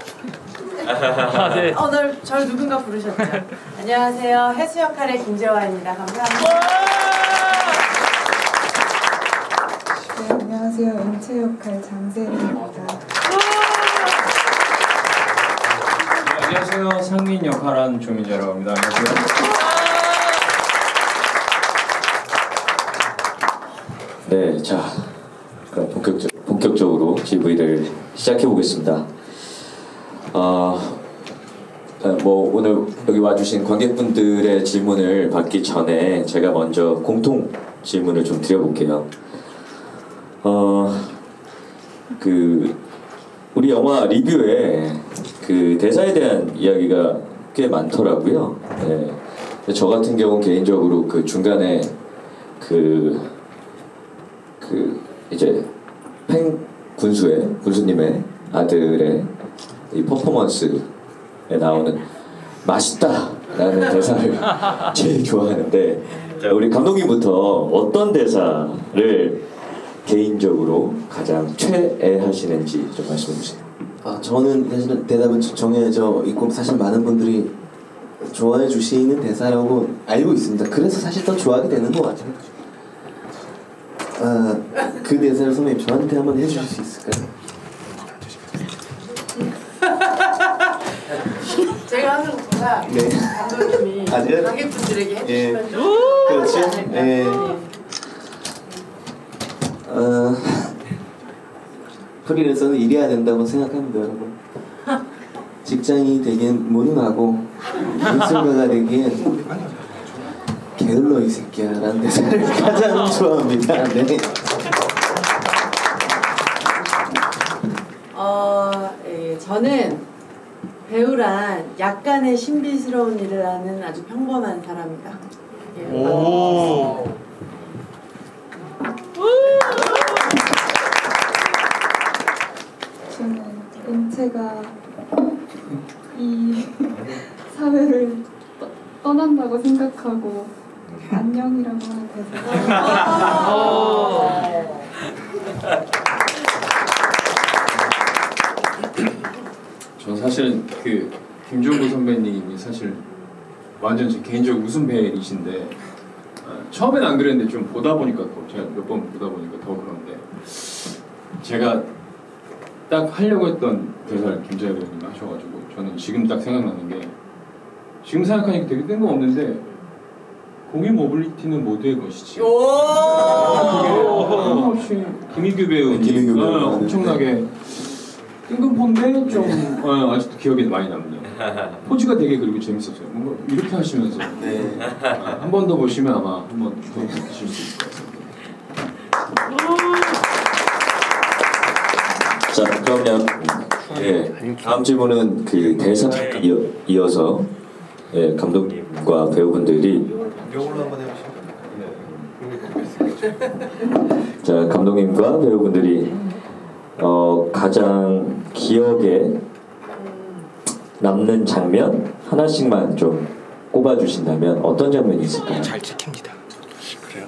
네. 오늘 저를 누군가 부르셨죠? 안녕하세요. 혜수 역할의 김재화입니다. 감사합니다. 네, 안녕하세요. 은채 역할 장세리입니다. 안녕하세요. 상민 역할한 조민재라고 합니다. 안녕하세요. 네, 자, 그럼 본격적으로 GV를 시작해 보겠습니다. 뭐 오늘 여기 와주신 관객분들의 질문을 받기 전에 제가 먼저 공통 질문을 좀 드려볼게요. 우리 영화 리뷰에 그 대사에 대한 이야기가 꽤 많더라고요. 네. 저 같은 경우 개인적으로 그 중간에 이제 군수님의 아들의 이 퍼포먼스에 나오는 맛있다라는 대사를 제일 좋아하는데, 자, 우리 감독님부터 어떤 대사를 개인적으로 가장 최애하시는지 좀 말씀해 주세요. 저는 사실은 대답은 정해져 있고 사실 많은 분들이 좋아해 주시는 대사라고 알고 있습니다. 그래서 사실 더 좋아하게 되는 것 같아요. 그 대사를 선생님 저한테 한번 해주실 수 있을까요? 제가 하는 것보다 네. 감독님이 관객분들에게 해주시면 좀 그렇지. 네. 프리랜서는 일해야 된다고 생각합니다, 여러분. 직장이 되기엔 무능하고 연습가가 되기엔 게을러 이 새끼야 라는 대사를 가장 좋아합니다. 네. 저는 배우란 약간의 신비스러운 일을 하는 아주 평범한 사람이다. 오. 저는 은채가 이 사회를 떠난다고 생각하고 안녕이라고 하는 대사가 전 사실은 그 김종국 선배님이 사실 완전 제 개인적 웃음 벨이신데, 처음엔 안 그랬는데 좀 보다 보니까 더, 제가 몇 번 보다 보니까 더 그런데, 제가 딱 하려고 했던 대사를 김재화 배우님이 하셔가지고 저는 지금 딱 생각나는 게, 지금 생각하니까 되게 뜬금없는데 공유 모빌리티는 모두의 것이지. 그게 끊임없이 김희규 배우님 엄청나게 뜬금포인데 좀 아직도 기억에 많이 남네요. 포즈가 되게 그리고 재밌었어요. 뭔가 이렇게 하시면서 네. 한 번 더 보시면 아마 한 번 더 느끼실 수 있을 것 같습니다. 자, 그러면 다음 질문은 그 대사 이어서 감독님과 배우분들이 자, 감독님과 배우분들이 가장 기억에 남는 장면 하나씩만 좀 꼽아주신다면 어떤 장면이 있을까요? 잘 찍힙니다. 그래요?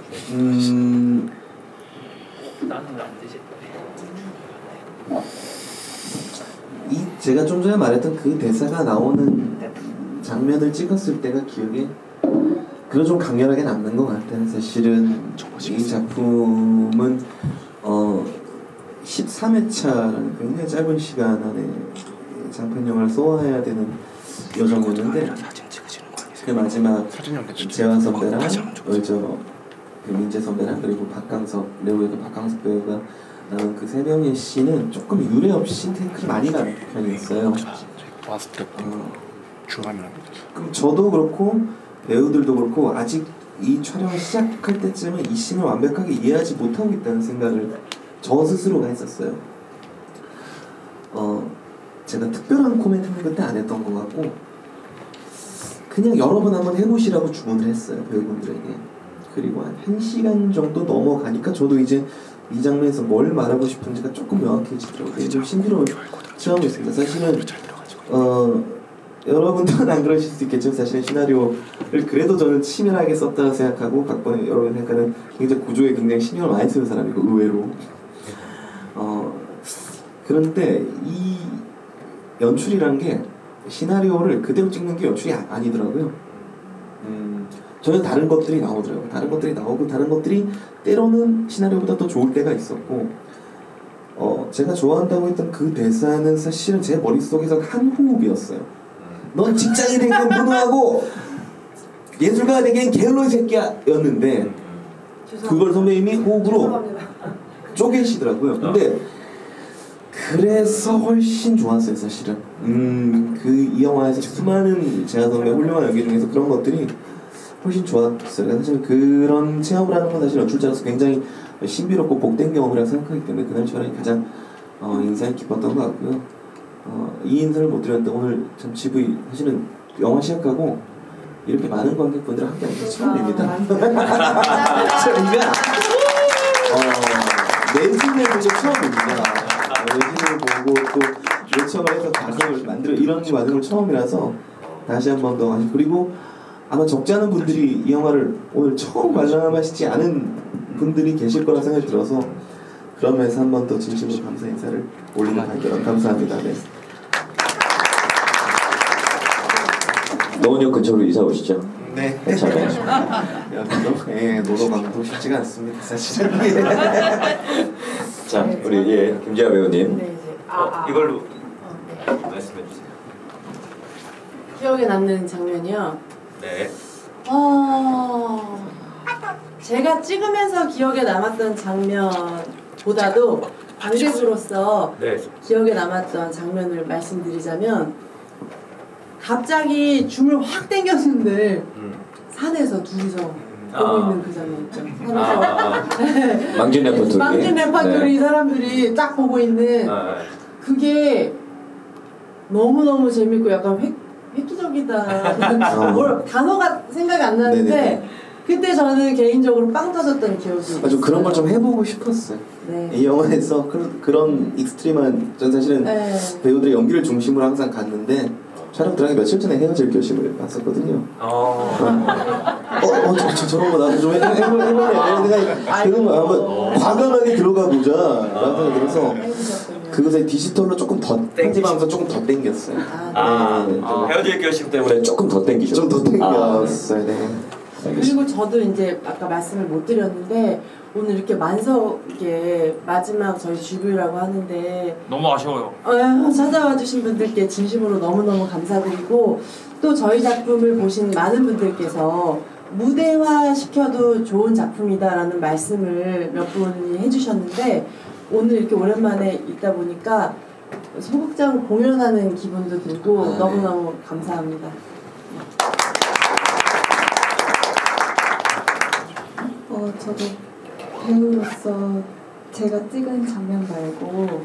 제가 좀 전에 말했던 그 대사가 나오는 장면을 찍었을 때가 기억에 그거 좀 강렬하게 남는 것 같아요. 사실은 이 작품은 13회차라는 굉장히 짧은 시간 안에 장편 영화를 소화해야 되는 여정이었는데, 그 마지막 재환 선배랑 민재 선배랑 그리고 박강석, 레오에도 박강석 배우가 나온 그 세 명의 씬은 조금 유례 없이 테이크를 많이 가는 편이었어요. 그럼 저도 그렇고 배우들도 그렇고 아직 이 촬영을 시작할 때쯤에 이 씬을 완벽하게 이해하지 못하고 있다는 생각을 저 스스로가 했었어요. 제가 특별한 코멘트는 그때 안 했던 것 같고 그냥 여러 번 한번 해보시라고 주문을 했어요, 배우분들에게. 그리고 한 1시간 정도 넘어가니까 저도 이제 이 장면에서 뭘 말하고 싶은지가 조금 명확해지더라고요. 좀 신비로운 체험이었습니다. 사실은 여러분들은 안 그러실 수 있겠지만 사실 시나리오를 그래도 저는 치밀하게 썼다고 생각하고 각본에 여러분 생각하는 굉장히 구조에 굉장히 신경을 많이 쓰는 사람이고 의외로 그런데 이 연출이라는 게 시나리오를 그대로 찍는 게 연출이 아니더라고요. 전혀 다른 것들이 나오더라고요. 다른 것들이 나오고 다른 것들이 때로는 시나리오보다 더 좋을 때가 있었고 제가 좋아한다고 했던 그 대사는 사실은 제 머릿속에서 한 호흡이었어요. 넌 직장이 되기엔 무능하고 예술가가 되기엔 게을러 이 새끼야 였는데 그걸 선배님이 호흡으로 죄송합니다. 쪼개시더라고요. 근데 그래서 훨씬 좋았어요, 사실은. 이 영화에서 수많은 재하 선배 훌륭한 연기 중에서 그런 것들이 훨씬 좋았어요. 사실 그런 체험을 하는 건 사실 연출자로서 굉장히 신비롭고 복된 경험이라고 생각하기 때문에 그날 저는 가장 인상이 깊었던 것 같고요. 이 인사를 못 드렸는데 오늘 참 GV 사실은 영화 시작하고 이렇게 많은 관객분들을 함께하는 게 처음입니다. 저희가 내신을 보고 처음입니다. 내신을 보고 또 요청을 해서 가성을 만들어 이런 과정을 처음이라서 다시 한 번 더 그리고 아마 적지 않은 분들이 이 영화를 오늘 처음 관람하시지 않은 분들이 계실 거라 생각이 들어서 그런 면에서 한 번 더 진심으로 감사 인사를 올리는 할게요. 감사합니다. 네. 노원역 근처로 이사 오시죠. 네. 괜찮아요. 여기도 노도강도 쉽지가 않습니다. 사실은. 자, 우리 김재하 배우님. 네, 이제 이걸로 네. 말씀해 주세요. 기억에 남는 장면이요. 네. 제가 찍으면서 기억에 남았던 장면보다도 관객으로서 네. 기억에 남았던 장면을 말씀드리자면 갑자기 줌을 확 당겼는데 산에서 둘이서 보고 있는 그 장면 있죠. 산에서 망진 레퍼토리. 망진 레퍼토리 사람들이 딱 보고 있는 그게 너무너무 재밌고 약간 획기적이다. 뭘 단어가 생각이 안 나는데 네네. 그때 저는 개인적으로 빵 터졌던 기억이 있어요. 그런 걸 좀 해보고 싶었어요. 네. 이 영화에서 그런 익스트림한 전 사실은 네. 배우들의 연기를 중심으로 항상 갔는데 촬영 들어가기 며칠 전에 헤어질 결심을 했었거든요. 저런 거 나도 좀 해볼래 이런 생각이 드는 거야. 한번 과감하게 들어가 보자 라는 생각이 들어서 그것에 디지털로 조금 더 편집하면서 조금 더 땡겼어요. 헤어질 결심 때문에 조금 더 땡기죠. 좀 더 땡겼어요. 네. 그리고 저도 이제 아까 말씀을 못 드렸는데 오늘 이렇게 만석에 마지막 저희 GV라고 하는데 너무 아쉬워요. 찾아와 주신 분들께 진심으로 너무너무 감사드리고 또 저희 작품을 보신 많은 분들께서 무대화 시켜도 좋은 작품이다라는 말씀을 몇 분이 해주셨는데 오늘 이렇게 오랜만에 있다 보니까 소극장 공연하는 기분도 들고 너무너무 감사합니다. 저도 배우로서 제가 찍은 장면 말고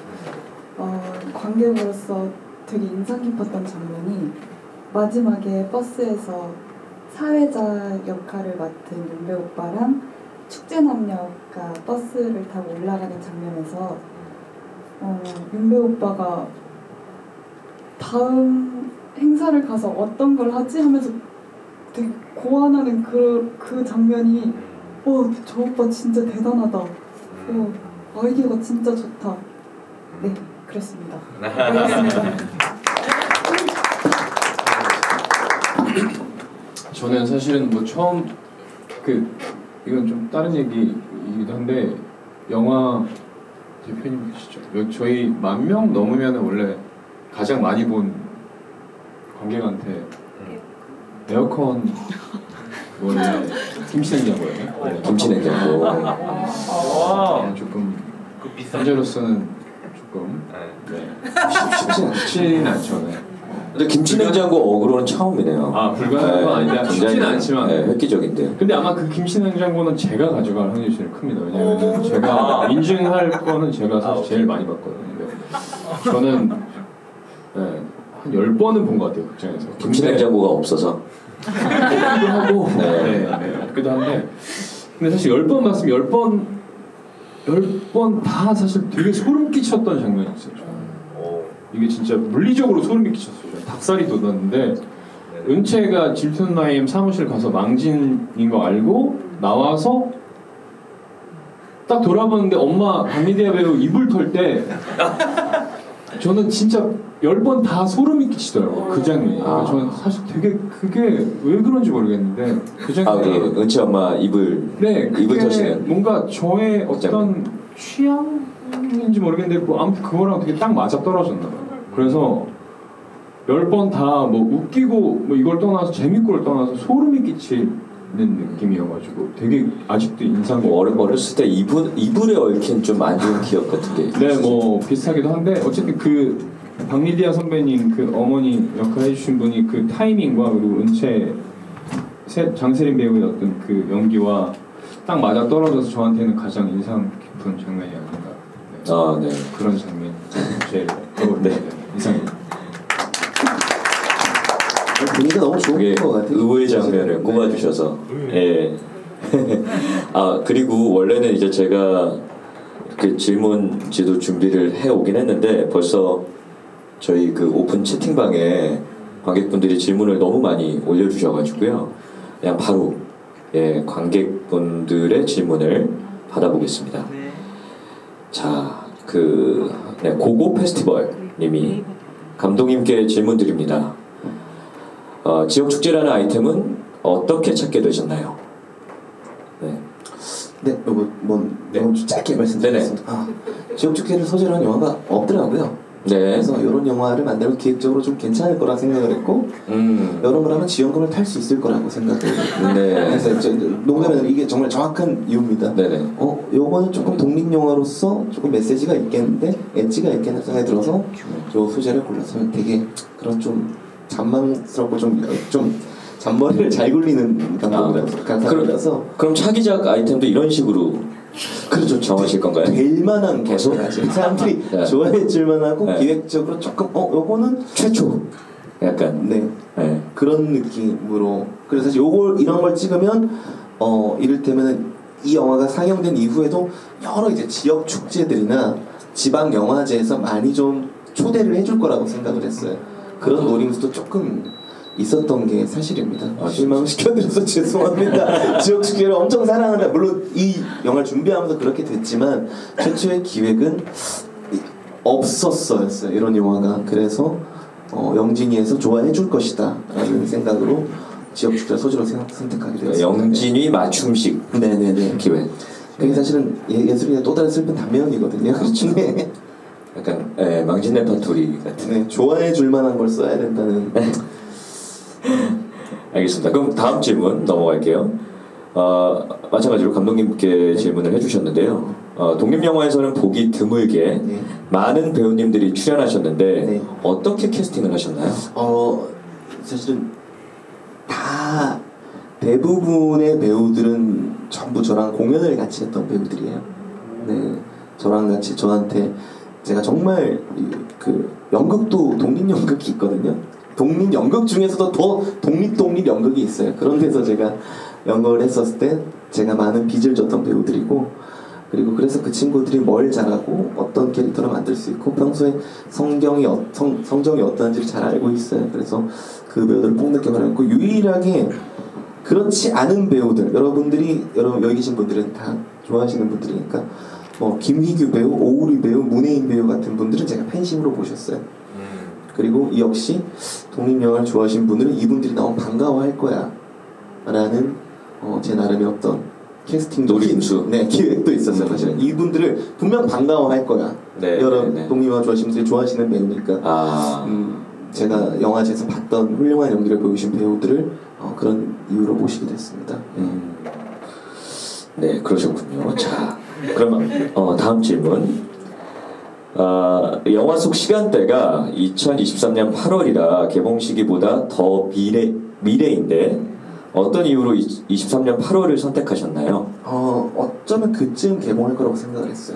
관객으로서 되게 인상 깊었던 장면이 마지막에 버스에서 사회자 역할을 맡은 윤배 오빠랑 축제남녀가 버스를 타고 올라가는 장면에서 윤배 오빠가 다음 행사를 가서 어떤 걸 하지 하면서 되게 고안하는 그 장면이 저 오빠 진짜 대단하다. 아이디어가 진짜 좋다. 네, 그랬습니다. 저는 사실은 뭐 처음 이건 좀 다른 얘기이기도 한데 영화 대표님 계시죠? 저희 10,000명 넘으면 원래 가장 많이 본 관객한테 에어컨 원래 김치냉장고예요. 김치냉장고. 조금 현재로서는 조금 쉽지는 않죠. 네. 근데 김치냉장고 어그로는 처음이네요. 불가능한 건 아닌데 쉽지는 않지만 획기적인데요. 근데 아마 그 김치냉장고는 제가 가져갈 확률이 제일 큽니다. 왜냐면 제가 인증할 거는 제가 사실 제일 많이 봤거든요. 근데 저는 한 10번은 본 것 같아요, 극장에서. 김치냉장고가 없어서. 하고 없기도 한데 근데 사실 10번 봤으면 10번 다 사실 되게 소름 끼쳤던 장면이 있어요. 이게 진짜 물리적으로 소름이 끼쳤어요. 닭살이 돋았는데 은채가 질투나임 사무실 가서 망진인 거 알고 나와서 딱 돌아보는데 엄마 박미디아 배우 이불 털 때 저는 진짜 10번 다 소름이 끼치더라고요. 그 장면이. 그러니까 저는 사실 되게 그게 왜 그런지 모르겠는데 그 장면이 그 은채 엄마 입을 그게 터시는 뭔가 저의 어떤 취향인지 모르겠는데 뭐 아무튼 그거랑 되게 딱 맞아 떨어졌나 봐요. 그래서 10번 다 뭐 웃기고 뭐 이걸 떠나서 재밌고를 떠나서 소름이 끼치는 느낌이어가지고 되게 아직도 인상 어렸을 때 이불에 얽힌 좀 안 좋은 기억 같은 게 네, 뭐 비슷하기도 한데 어쨌든 그 박리디아 선배님 그 어머니 역할 해주신 분이 그 타이밍과 그리고 은채 장세린 배우의 어떤 그 연기와 딱 맞아 떨어져서 저한테는 가장 인상 깊은 장면이 아닌가. 네. 아, 네. 그런 장면이 제일 떠오르는 인상입니다. 분위기가 너무 좋은 것 같아요. 의외의 장면을 꼽아주셔서 예. 아 그리고 원래는 이제 제가 그 질문지도 준비를 해 오긴 했는데 벌써 저희 그 오픈 채팅방에 관객분들이 질문을 너무 많이 올려주셔가지고요. 그냥 바로 예 관객분들의 질문을 받아보겠습니다. 자, 고고 페스티벌님이 감독님께 질문 드립니다. 지역 축제라는 아이템은 어떻게 찾게 되셨나요? 네, 요거 너무 짧게 말씀드리겠습니다. 지역 축제를 소재로 한 영화가 없더라고요. 네. 그래서 이런 영화를 만들면 기획적으로 좀 괜찮을 거라 생각을 했고 이런 걸 하면 지원금을 탈 수 있을 거라고 생각을 네. 그래서 농담이 이게 정말 정확한 이유입니다. 네네. 요거는 조금 독립 영화로서 조금 메시지가 있겠는데 엣지가 있겠는 생각이 들어서 요 소재를 골라서 되게 그런 좀 잔망스럽고 좀 잔머리를 잘 굴리는 감독이라서 그럼 차기작 아이템도 이런 식으로 그렇죠. 정하실 건가요? 될 만한 계속 사람들이 네. 좋아해 줄 만하고 네. 기획적으로 조금 요거는 최초 약간 네. 그런 느낌으로 그래서 사실 이런 걸 찍으면 이를테면은 이 영화가 상영된 이후에도 여러 이제 지역 축제들이나 지방 영화제에서 많이 좀 초대를 해줄 거라고 생각을 했어요. 그런 노림수도 조금 있었던 게 사실입니다. 실망시켜드려서 죄송합니다. 지역 축제를 엄청 사랑한다. 물론 이 영화를 준비하면서 그렇게 됐지만 최초의 기획은 없었어요. 이런 영화가. 그래서 영진이에서 좋아해줄 것이다 라는 생각으로 지역 축제 소재로 선택하게 되었습니다. 영진이 맞춤식 네네네 기획. 그게 사실은 예술인의 또 다른 슬픈 단면이거든요. 그렇죠. 네. 약간 망진 레파토리 같은. 네, 좋아해줄 만한 걸 써야 된다는. 알겠습니다. 그럼 다음 질문 넘어갈게요. 마찬가지로 감독님께 질문을 해주셨는데요. 독립영화에서는 보기 드물게 많은 배우님들이 출연하셨는데 어떻게 캐스팅을 하셨나요? 사실은 다 대부분의 배우들은 전부 저랑 공연을 같이 했던 배우들이에요. 네, 저랑 같이 저한테 제가 정말 그 연극도 독립연극이 있거든요. 독립연극 중에서도 더 독립 연극이 있어요. 그런 데서 제가 연극을 했었을 때 제가 많은 빚을 졌던 배우들이고 그리고 그래서 그 친구들이 뭘 잘하고 어떤 캐릭터를 만들 수 있고 평소에 성정이 어떤지를 잘 알고 있어요. 그래서 그 배우들을 폭넓게 활용했고 유일하게 그렇지 않은 배우들 여러분 여기 계신 분들은 다 좋아하시는 분들이니까 김희규 배우, 오우리 배우, 문혜인 배우 같은 분들은 제가 팬심으로 모셨어요. 그리고 역시 독립영화를 좋아하시는 분들은 이분들이 너무 반가워할 거야 라는 제 나름의 어떤 캐스팅 노림수 기획도 있었어요. 사실은 이분들을 분명 반가워할 거야. 여러 독립영화 좋아하시는 분들이 좋아하시는 배우니까 제가 영화제에서 봤던 훌륭한 연기를 보여주신 배우들을 그런 이유로 모시게 됐습니다. 네, 그러셨군요. 자, 그러면 다음 질문. 영화 속 시간대가 2023년 8월이라 개봉 시기보다 더 미래인데 어떤 이유로 23년 8월을 선택하셨나요? 어쩌면 그쯤 개봉할 거라고 생각을 했어요.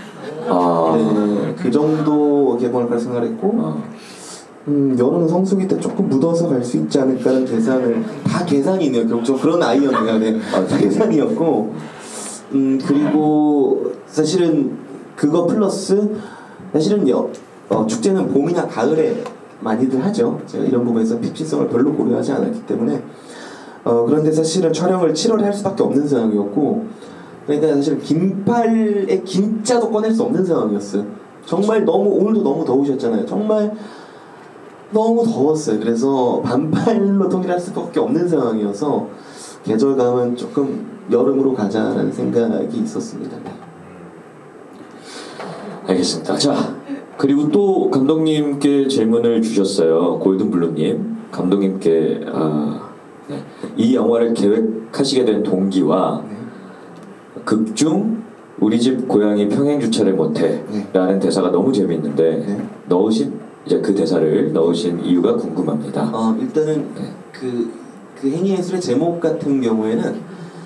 네, 그 정도 개봉할 거라고 생각을 했고 여름 성수기 때 조금 묻어서 갈 수 있지 않을까라는 계산을 다 계산이네요. 결국 좀 그런 아이였네요. 네. 계산이었고 그리고 사실은 그거 플러스 사실은 축제는 봄이나 가을에 많이들 하죠. 제가 이런 부분에서 핍시성을 별로 고려하지 않았기 때문에 그런데 사실은 촬영을 7월에 할 수밖에 없는 상황이었고 그러니까 사실 긴팔에 긴자도 꺼낼 수 없는 상황이었어요. 정말 너무 오늘도 너무 더우셨잖아요. 정말 너무 더웠어요. 그래서 반팔로 통일할 수밖에 없는 상황이어서 계절감은 조금 여름으로 가자라는 생각이 있었습니다. 알겠습니다. 자, 그리고 또 감독님께 질문을 주셨어요. 골든블루님. 감독님께 네. 이 영화를 계획하시게 된 동기와 극중 우리 집 고양이 평행 주차를 못해 라는 대사가 너무 재밌는데 넣으신 이제 그 대사를 넣으신 이유가 궁금합니다. 일단은 그 행위예술의 제목 같은 경우에는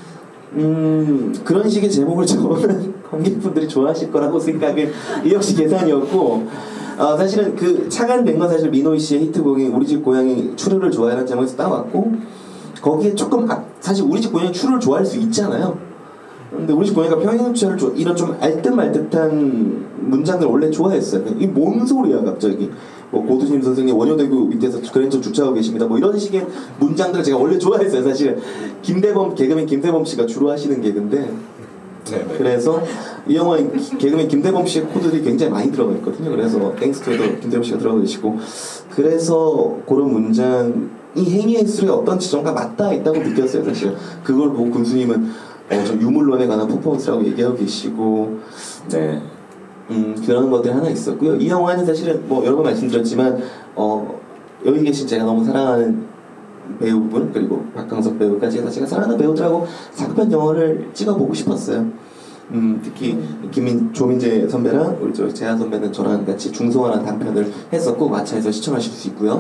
그런 식의 제목을 적으면 관객분들이 좋아하실 거라고 생각을 이 역시 계산이었고 사실은 그 차관된 건 사실 민호이 씨의 히트곡인 우리 집 고양이 추루를 좋아해라는 제목에서 따왔고 거기에 조금 사실 우리 집 고양이 추루를 좋아할 수 있잖아요. 근데 우리 집 고양이가 평행주차를 이런 좀 알듯말듯한 문장들 원래 좋아했어요. 이 뭔 소리야 갑자기 뭐 고두심 선생님 원효대교 밑에서 그랜저 주차하고 계십니다 뭐 이런 식의 문장들을 제가 원래 좋아했어요. 사실 개그맨 김대범 씨가 주로 하시는 개그인데 그래서 이 영화에 개그맨 김대범 씨의 코드들이 굉장히 많이 들어가 있거든요. 그래서 땡스투에도 김대범 씨가 들어가 계시고 그래서 그런 문장이 행위예술의 어떤 지점과 맞닿아 있다고 느꼈어요. 사실 그걸 보고 군수님은 저 유물론에 관한 퍼포먼스라고 얘기하고 계시고 네. 그런 것들이 하나 있었고요. 이 영화는 사실은 뭐 여러 번 말씀드렸지만 여기 계신 제가 너무 사랑하는 배우분 그리고 박강석 배우까지 해서 제가 사랑하는 배우들하고 사극편 영화를 찍어보고 싶었어요. 특히 조민재 선배랑 우리 재하 선배는 저랑 같이 중성화라는 단편을 했었고 마차에서 시청하실 수 있고요.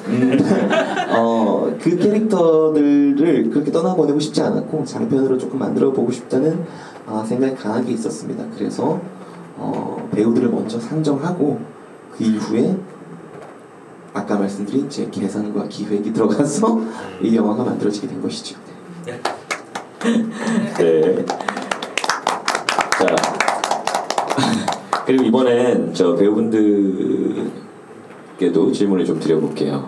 그 캐릭터들을 그렇게 떠나보내고 싶지 않았고 장편으로 조금 만들어보고 싶다는 생각이 강하게 있었습니다. 그래서 배우들을 먼저 상정하고 그 이후에 아까 말씀드린 제 계산과 기획이 들어가서 이 영화가 만들어지게 된 것이죠. 네. 자, 그리고 이번엔 저 배우분들께도 질문을 좀 드려볼게요.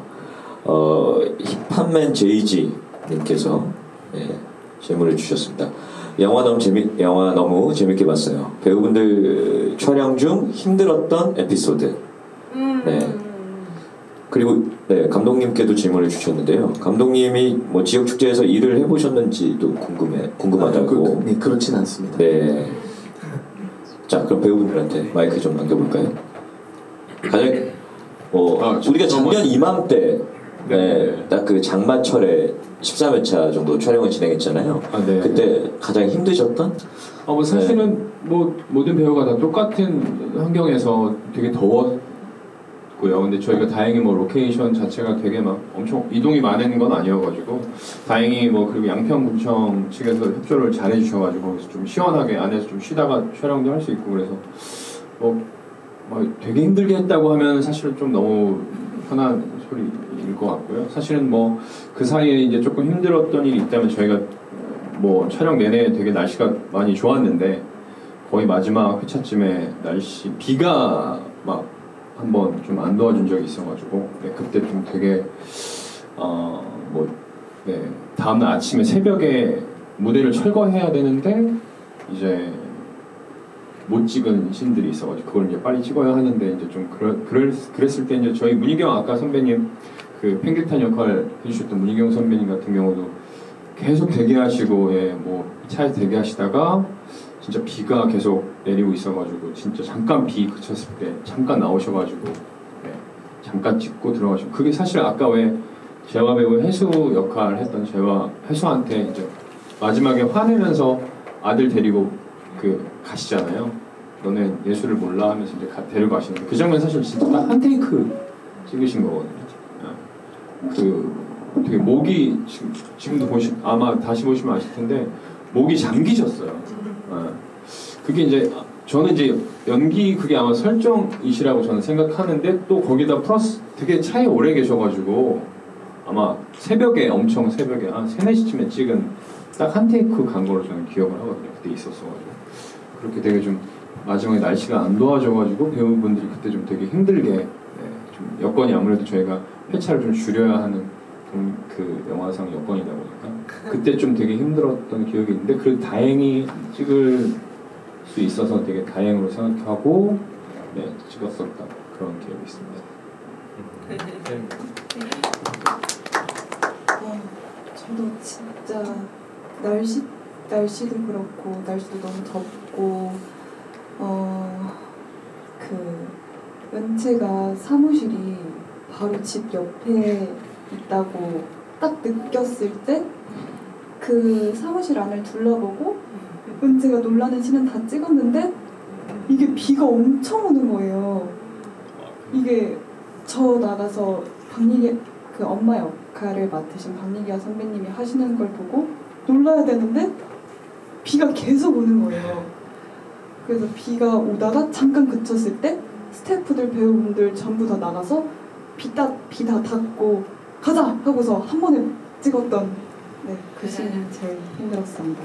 힙합맨 제이지 님께서 질문을 주셨습니다. 영화 너무 재밌게 봤어요. 배우분들 촬영 중 힘들었던 에피소드. 네. 그리고 감독님께도 질문을 주셨는데요. 감독님이 뭐 지역 축제에서 일을 해보셨는지도 궁금하다고. 네, 그렇진 않습니다. 네. 자, 그럼 배우분들한테 마이크 좀 남겨볼까요? 가장 우리가 작년 이맘때 딱 그 장마철에 13회차 정도 촬영을 진행했잖아요. 네. 그때 가장 힘드셨던? 뭐 사실은 뭐 모든 배우가 다 똑같은 환경에서 되게 더웠고요. 근데 저희가 다행히 뭐 로케이션 자체가 되게 막 엄청 이동이 많은 건 아니어가지고 다행히 뭐 그리고 양평구청 측에서 협조를 잘 해주셔가지고 거기서 좀 시원하게 안에서 좀 쉬다가 촬영도 할 수 있고 그래서 뭐 되게 힘들게 했다고 하면 사실은 좀 너무 편한 소리일 것 같고요. 사실은 뭐 그 사이에 이제 조금 힘들었던 일이 있다면 저희가 뭐 촬영 내내 되게 날씨가 많이 좋았는데 거의 마지막 회차쯤에 비가 막 한번 좀 안 도와준 적이 있어가지고 그때 좀 되게 다음날 아침에 새벽에 무대를 철거해야 되는데 이제 못 찍은 씬들이 있어가지고 그걸 이제 빨리 찍어야 하는데 이제 좀 그랬을 때 이제 저희 문희경 아까 선배님 그 팽길탄 역할 해주셨던 문희경 선배님 같은 경우도 계속 대기하시고 뭐 차에서 대기하시다가 진짜 비가 계속 내리고 있어가지고 진짜 잠깐 비 그쳤을 때 잠깐 나오셔가지고 잠깐 찍고 들어가시고 그게 사실 아까 왜 재화 배우 해수 역할 했던 해수한테 이제 마지막에 화내면서 아들 데리고 가시잖아요. 너네 예술을 몰라 하면서 이제 데리고 가시는데 그 장면 사실 진짜 딱 한 테이크 찍으신 거거든요. 되게 목이 지금도 아마 다시 보시면 아실 텐데 목이 잠기셨어요. 그게 이제 저는 이제 연기 그게 아마 설정이시라고 저는 생각하는데 또 거기다 플러스 되게 차에 오래 계셔가지고 아마 엄청 새벽에 한 3, 4시쯤에 찍은 딱 한 테이크 간 걸로 저는 기억을 하거든요. 그때 있었어가지고 그렇게 되게 좀 마지막에 날씨가 안 도와줘가지고 배우분들이 그때 좀 되게 힘들게 좀 여건이 아무래도 저희가 회차를 좀 줄여야 하는 그 영화상 여건이다 보니까 그때 좀 되게 힘들었던 기억이 있는데 그래도 다행히 찍을 수 있어서 되게 다행으로 생각하고 찍었었던 그런 기억이 있습니다. 저도 진짜 날씨도 그렇고 날씨도 너무 덥고 그 은채가 사무실이 바로 집 옆에 있다고 딱 느꼈을 때 그 사무실 안을 둘러보고 은채가 놀라는 씬은 다 찍었는데 이게 비가 엄청 오는 거예요. 이게 저 나가서 박리기 그 엄마 역할을 맡으신 박리기아 선배님이 하시는 걸 보고 놀라야 되는데 비가 계속 오는 거예요. 그래서 비가 오다가 잠깐 그쳤을 때 스태프들 배우분들 전부 다 나가서 비 다 닦고 가자 하고서 한 번에 찍었던 그 씬이 제일 힘들었습니다.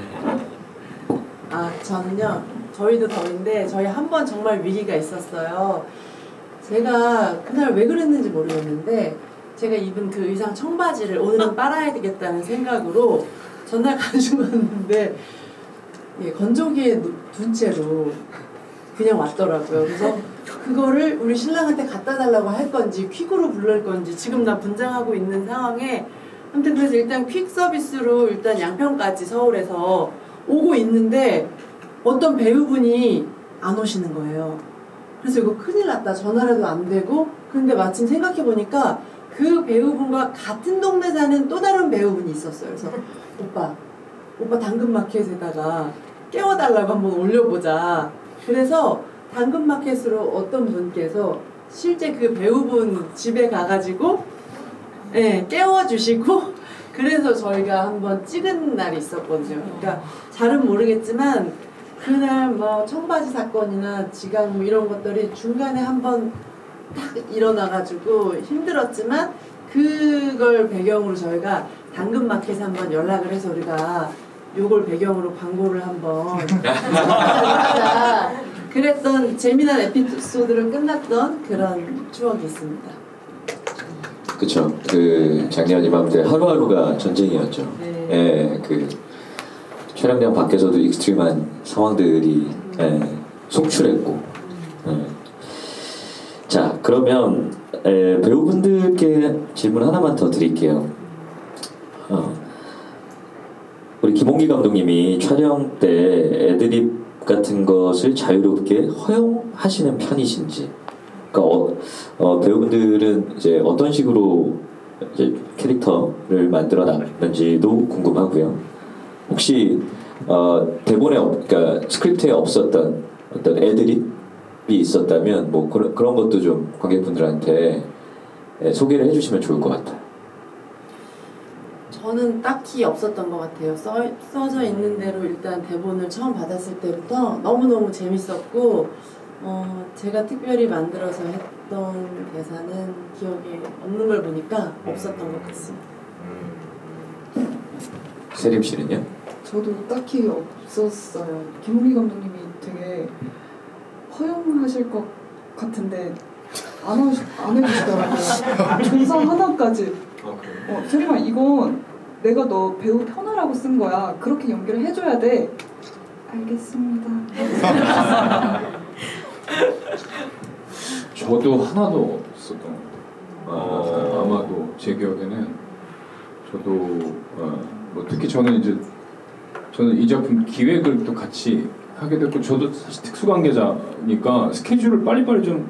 저는요, 저희도 더운데 저희 한 번 정말 위기가 있었어요. 제가 그날 왜 그랬는지 모르겠는데 제가 입은 그 의상 청바지를 오늘은 빨아야 되겠다는 생각으로 전날 가지고 왔는데 건조기에 둔 채로 그냥 왔더라고요. 그래서 그거를 우리 신랑한테 갖다 달라고 할 건지 퀵으로 부를 건지 지금 나 분장하고 있는 상황에 아무튼 그래서 일단 퀵 서비스로 일단 양평까지 서울에서 오고 있는데 어떤 배우분이 안 오시는 거예요. 그래서 이거 큰일 났다. 전화라도 안 되고. 근데 마침 생각해보니까 그 배우분과 같은 동네 사는 또 다른 배우분이 있었어요. 그래서 오빠 당근마켓에다가 깨워달라고 한번 올려보자. 그래서 당근마켓으로 어떤 분께서 실제 그 배우분 집에 가가지고 깨워주시고 그래서 저희가 한번 찍은 날이 있었거든요. 그러니까 잘은 모르겠지만 그날 뭐 청바지 사건이나 지각 뭐 이런 것들이 중간에 한번 딱 일어나가지고 힘들었지만 그걸 배경으로 저희가 당근마켓에 한번 연락을 해서 우리가 요걸 배경으로 광고를 한번 하자 그랬던 재미난 에피소드로 끝났던 그런 추억이 있습니다. 그쵸. 그 작년 이맘때 하루하루가 전쟁이었죠. 그 촬영장 밖에서도 익스트림한 상황들이 속출했고. 자, 그러면 배우분들께 질문 하나만 더 드릴게요. 우리 김홍기 감독님이 촬영 때 애드립 같은 것을 자유롭게 허용하시는 편이신지. 그러니까 배우분들은 이제 어떤 식으로 이제 캐릭터를 만들어 나갔는지도 궁금하고요. 혹시 대본에 그러니까 스크립트에 없었던 어떤 애드립이 있었다면 뭐 그런 것도 좀 관객분들한테 소개를 해주시면 좋을 것 같아요. 저는 딱히 없었던 것 같아요. 써져 있는 대로 일단 대본을 처음 받았을 때부터 너무너무 재밌었고 제가 특별히 만들어서 했던 대사는 기억에 없는 걸 보니까 없었던 것 같습니다. 세림 씨는요? 저도 딱히 없었어요. 김홍기 감독님이 되게 허용하실 것 같은데 안 해주시더라고요. 조사 하나까지. 세림아 이건 내가 너 배우 편하라고 쓴 거야. 그렇게 연기를 해줘야 돼. 알겠습니다. 저도 하나도 없었던 것 같아요. 아마도 제 기억에는 저도 뭐 특히 저는 이 작품 기획을 또 같이 하게 됐고 저도 사실 특수관계자니까 스케줄을 빨리빨리 좀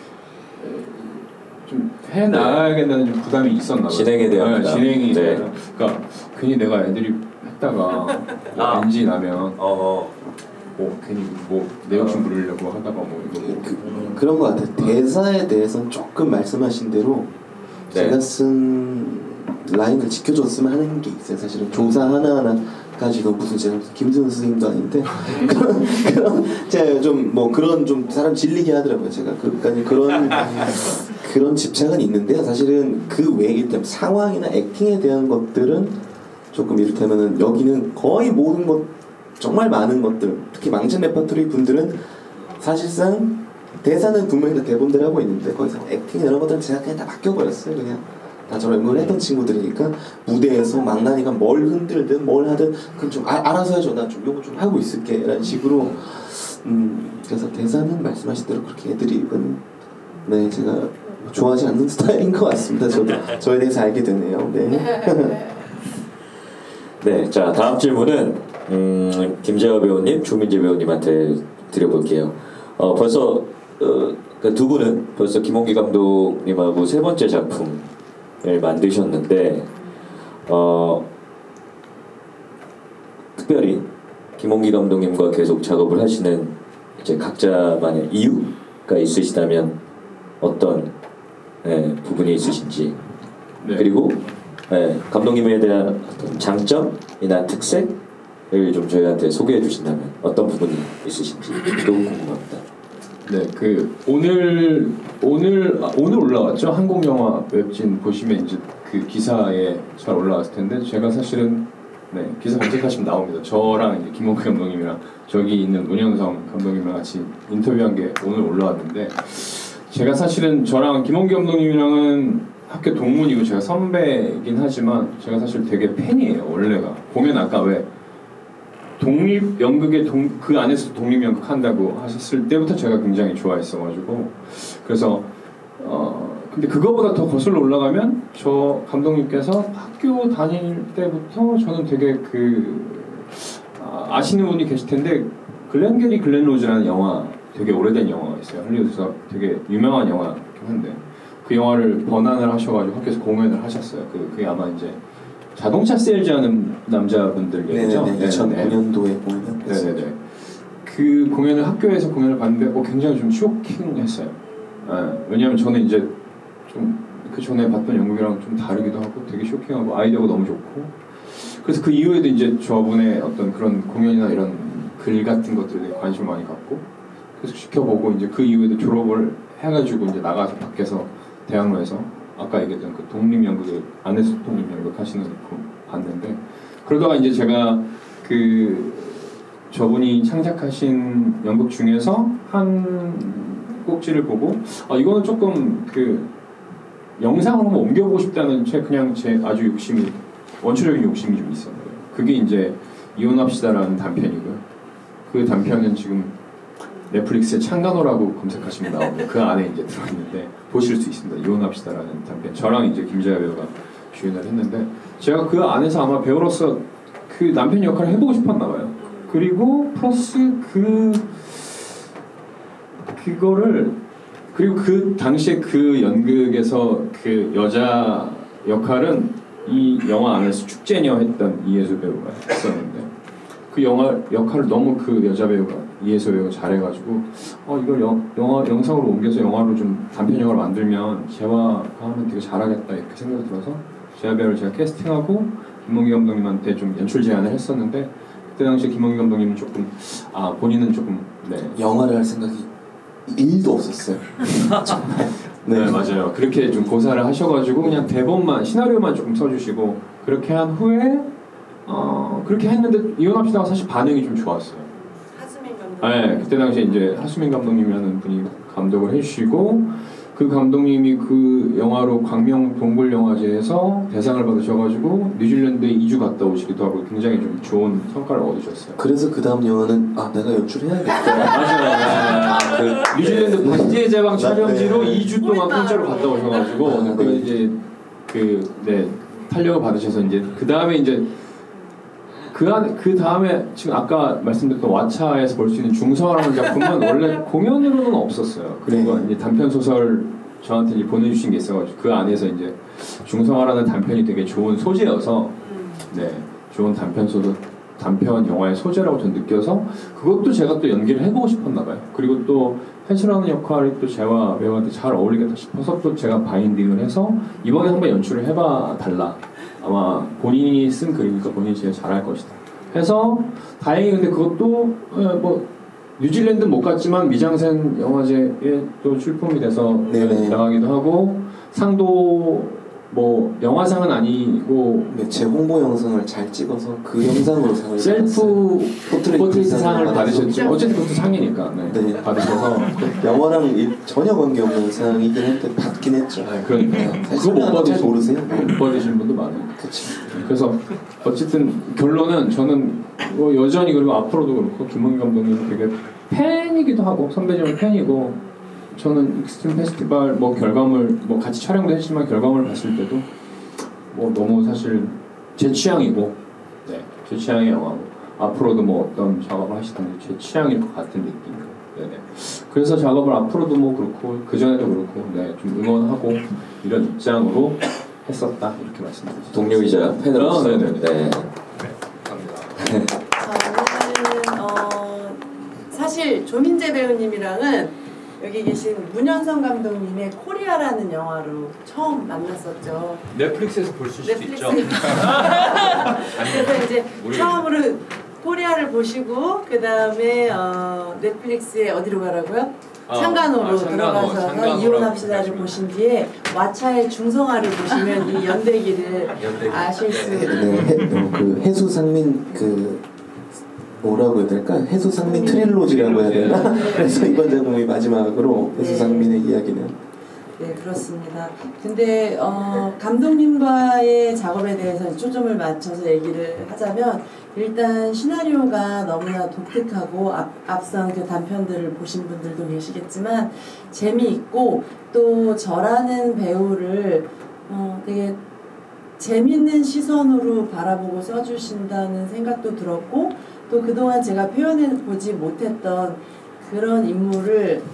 해나가야겠다는 좀 부담이 있었나 봐요. 진행에 대한 진행이 그러니까 괜히 내가 애드립 했다가 NG 나면 괜히 내 욕심 부리려고 하다가 그런 것 같아요. 대사에 대해서는 조금 말씀하신 대로 제가 쓴 라인을 지켜줬으면 하는 게 있어요. 사실은 조사 하나하나 가지고 제가 무슨 김수현 선생님도 아닌데 그런 제가 좀 그런 좀 사람 질리게 하더라고요. 제가 그런 집착은 있는데요. 사실은 그 외에 일단 상황이나 액팅에 대한 것들은 조금 이를테면은 여기는 거의 모든 것 정말 많은 것들 특히 망친 레퍼토리 분들은 사실상 대사는 분명히 다 대본대로 하고 있는데 거기서 액팅 이런 것들은 제가 그냥 다 바뀌어버렸어요. 그냥 다 저런 연구를 했던 친구들이니까 무대에서 망나니가 뭘 흔들든 뭘 하든 그럼 좀 알아서 해줘. 나 좀 요거 좀 하고 있을게 라는 식으로 그래서 대사는 말씀하신 대로 그렇게 애드립은 네 제가 좋아하지 않는 스타일인 것 같습니다. 저도 저에 대해서 알게 되네요. 네. 네, 자 다음 질문은 김재화 배우님, 조민재 배우님한테 드려볼게요. 벌써 그 두 분은 벌써 김홍기 감독님하고 세 번째 작품을 만드셨는데 특별히 김홍기 감독님과 계속 작업을 하시는 이제 각자만의 이유가 있으시다면 어떤 부분이 있으신지 네. 그리고 감독님에 대한 어떤 장점이나 특색을 좀 저희한테 소개해 주신다면 어떤 부분이 있으신지 너무 궁금합니다. 네, 그 오늘 올라왔죠. 한국 영화 웹진 보시면 이제 그 기사에 잘 올라왔을 텐데 제가 사실은 기사 검색하시면 나옵니다. 저랑 이제 김홍기 감독님이랑 저기 있는 문영성 감독님이랑 같이 인터뷰한 게 오늘 올라왔는데 제가 사실은 저랑 김홍기 감독님이랑은 학교 동문이고 제가 선배이긴 하지만 제가 사실 되게 팬이에요. 원래가 보면 아까 왜 독립연극의 그 안에서 독립연극 한다고 하셨을 때부터 제가 굉장히 좋아했어가지고 그래서 근데 그거보다 더 거슬러 올라가면 저 감독님께서 학교 다닐 때부터 저는 되게 아시는 분이 계실 텐데 글렌게리 글렌로즈라는 영화 되게 오래된 영화가 있어요. 할리우드에서 되게 유명한 영화긴 한데 그 영화를 번안을 하셔가지고 학교에서 공연을 하셨어요. 그게 아마 이제 자동차 세일즈하는 남자분들 얘기죠. 네네, 2009년도에 공연했어요. 네네네. 그 공연을 학교에서 공연을 봤는데 굉장히 좀 쇼킹했어요. 왜냐하면 저는 이제 좀 그 전에 봤던 연극이랑 좀 다르기도 하고 되게 쇼킹하고 아이디어가 너무 좋고 그래서 그 이후에도 이제 저분의 어떤 그런 공연이나 이런 글 같은 것들에 관심을 많이 갖고 계속 지켜보고 이제 그 이후에도 졸업을 해가지고 이제 나가서 밖에서 대학로에서 아까 얘기했던 그 독립연극 안에서 독립연극 하시는 거 봤는데 그러다가 이제 제가 그 저분이 창작하신 연극 중에서 한 꼭지를 보고 이거는 조금 그 영상을 한번 옮겨보고 싶다는 제 아주 욕심이 원초적인 욕심이 좀 있었어요. 그게 이제 이혼합시다라는 단편이고요. 그 단편은 지금 넷플릭스에 창간호라고 검색하시면 나오고 그 안에 이제 들어있는데 보실 수 있습니다. 이혼합시다라는 단편. 저랑 이제 김재하 배우가 주연을 했는데 제가 그 안에서 아마 배우로서 그 남편 역할을 해보고 싶었나 봐요. 그리고 플러스 그리고 그 당시에 그 연극에서 그 여자 역할은 이 영화 안에서 축제녀 했던 이혜수 배우가 했었는데 그 역할을 너무 그 여자 배우가 이혜수 배우가 잘해가지고 이걸 영상으로 옮겨서 영화로 좀 단편 영화를 만들면 재화가 하면 되게 잘하겠다 이렇게 생각이 들어서 재화 배우를 제가 캐스팅하고 김홍기 감독님한테 좀 연출 제안을 했었는데 그때 당시에 김홍기 감독님은 조금 본인은 조금 영화를 할 생각이 1도 없었어요. 정말. 네 맞아요. 그렇게 좀 고사를 하셔가지고 그냥 대본만 시나리오만 조금 써주시고 그렇게 한 후에 그렇게 했는데 이혼합시다가 사실 반응이 좀 좋았어요. 하수민 감독님. 네 그때 당시에 이제 하수민 감독님이라는 분이 감독을 해주시고 그 감독님이 그 영화로 광명 동굴영화제에서 대상을 받으셔가지고 뉴질랜드에 2주 갔다 오시기도 하고 굉장히 좀 좋은 성과를 얻으셨어요. 그래서 그 다음 영화는 내가 연출해야겠다. 맞아요. 그 뉴질랜드 반지의 제왕 촬영지로 2주 동안 공짜로 갔다 오셔가지고 그 이제 탄력을 받으셔서 이제 그 다음에 이제 그 다음에 지금 아까 말씀드렸던 왓챠에서 볼 수 있는 중서라는 작품은 원래 공연으로는 없었어요. 그리고 이제 단편 소설 저한테 이제 보내주신 게 있어가지고 그 안에서 이제 중성화라는 단편이 되게 좋은 소재여서 좋은 단편 영화의 소재라고 저는 느껴서 그것도 제가 또 연기를 해보고 싶었나 봐요. 그리고 또 펜스라는 역할이 또 재화 배우한테 잘 어울리겠다 싶어서 또 제가 바인딩을 해서 이번에 한번 연출을 해봐 달라. 아마 본인이 쓴 글이니까 본인이 제일 잘할 것이다. 해서 다행히 근데 그것도 뉴질랜드 못 갔지만 미장센 영화제에 또 출품이 돼서 나가기도 하고 상도 영화상은 아니고 제 홍보 영상을 잘 찍어서 그 영상으로 상을 셀프 포트레이트 상을 받으셨죠. 어쨌든 그것도 상이니까 받으셔서 영화랑 전혀 관계없는 상이긴 했는데 받긴 했죠. 그러니까 그거 못 받으신 모르세요? 못 받으신 분도 많아요. 그치. 그래서 어쨌든 결론은 저는 여전히 그리고 앞으로도 그렇고 김홍기 감독님은 되게 팬이기도 하고 선배님은 팬이고 저는 익스트림 페스티벌 뭐 결과물 뭐 같이 촬영도 했지만 결과물 봤을 때도 뭐 너무 사실 제 취향이고 네, 제 취향의 영화고 앞으로도 뭐 어떤 작업을 하시든지 제 취향일 것 같은 느낌이에요. 네네. 그래서 작업을 앞으로도 뭐 그렇고 그 전에도 그렇고 네, 좀 응원하고 이런 입장으로 했었다 이렇게 말씀드립니다. 동료이자 팬으로서. 네네네. 네. 감사합니다. 저는 사실 조민재 배우님이랑은 여기 계신 문현성 감독님의 코리아라는 영화로 처음 만났었죠. 넷플릭스에서 볼 수 있죠. 그래서 이제 처음으로 코리아를 보시고 그 다음에 넷플릭스에 어디로 가라고요? 창간호로 들어가서 이혼합시다를 보신 뒤에 왓챠의 중성화를 보시면 이 연대기를 아실 수 네, 그 해수상민 그 뭐라고 해야 될까? 해수상민 트릴로지라고 해야 되나? 그래서 이번 작품이 마지막으로 해수상민의 이야기는 네, 그렇습니다. 근데 감독님과의 작업에 대해서 초점을 맞춰서 얘기를 하자면 일단 시나리오가 너무나 독특하고 앞선 그 단편들을 보신 분들도 계시겠지만 재미있고 또 저라는 배우를 되게 재밌는 시선으로 바라보고 써주신다는 생각도 들었고 또 그동안 제가 표현해보지 못했던 그런 인물을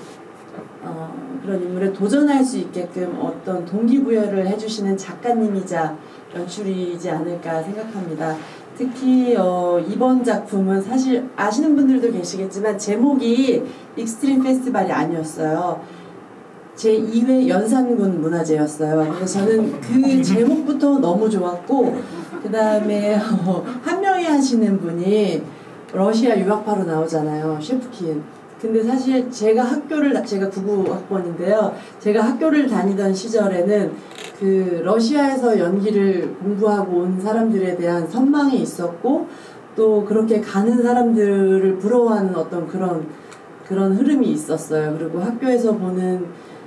도전할 수 있게끔 어떤 동기부여를 해주시는 작가님이자 연출이지 않을까 생각합니다. 특히 이번 작품은 사실 아시는 분들도 계시겠지만 제목이 익스트림 페스티벌이 아니었어요. 제2회 연산군 문화제였어요. 그래서 저는 그 제목부터 너무 좋았고 그 다음에 한 명이 하시는 분이 러시아 유학파로 나오잖아요. 셰프킨. 근데 사실 제가 99학번인데요. 제가 학교를 다니던 시절에는 그 러시아에서 연기를 공부하고 온 사람들에 대한 선망이 있었고 또 그렇게 가는 사람들을 부러워하는 어떤 그런 흐름이 있었어요. 그리고 학교에서 보는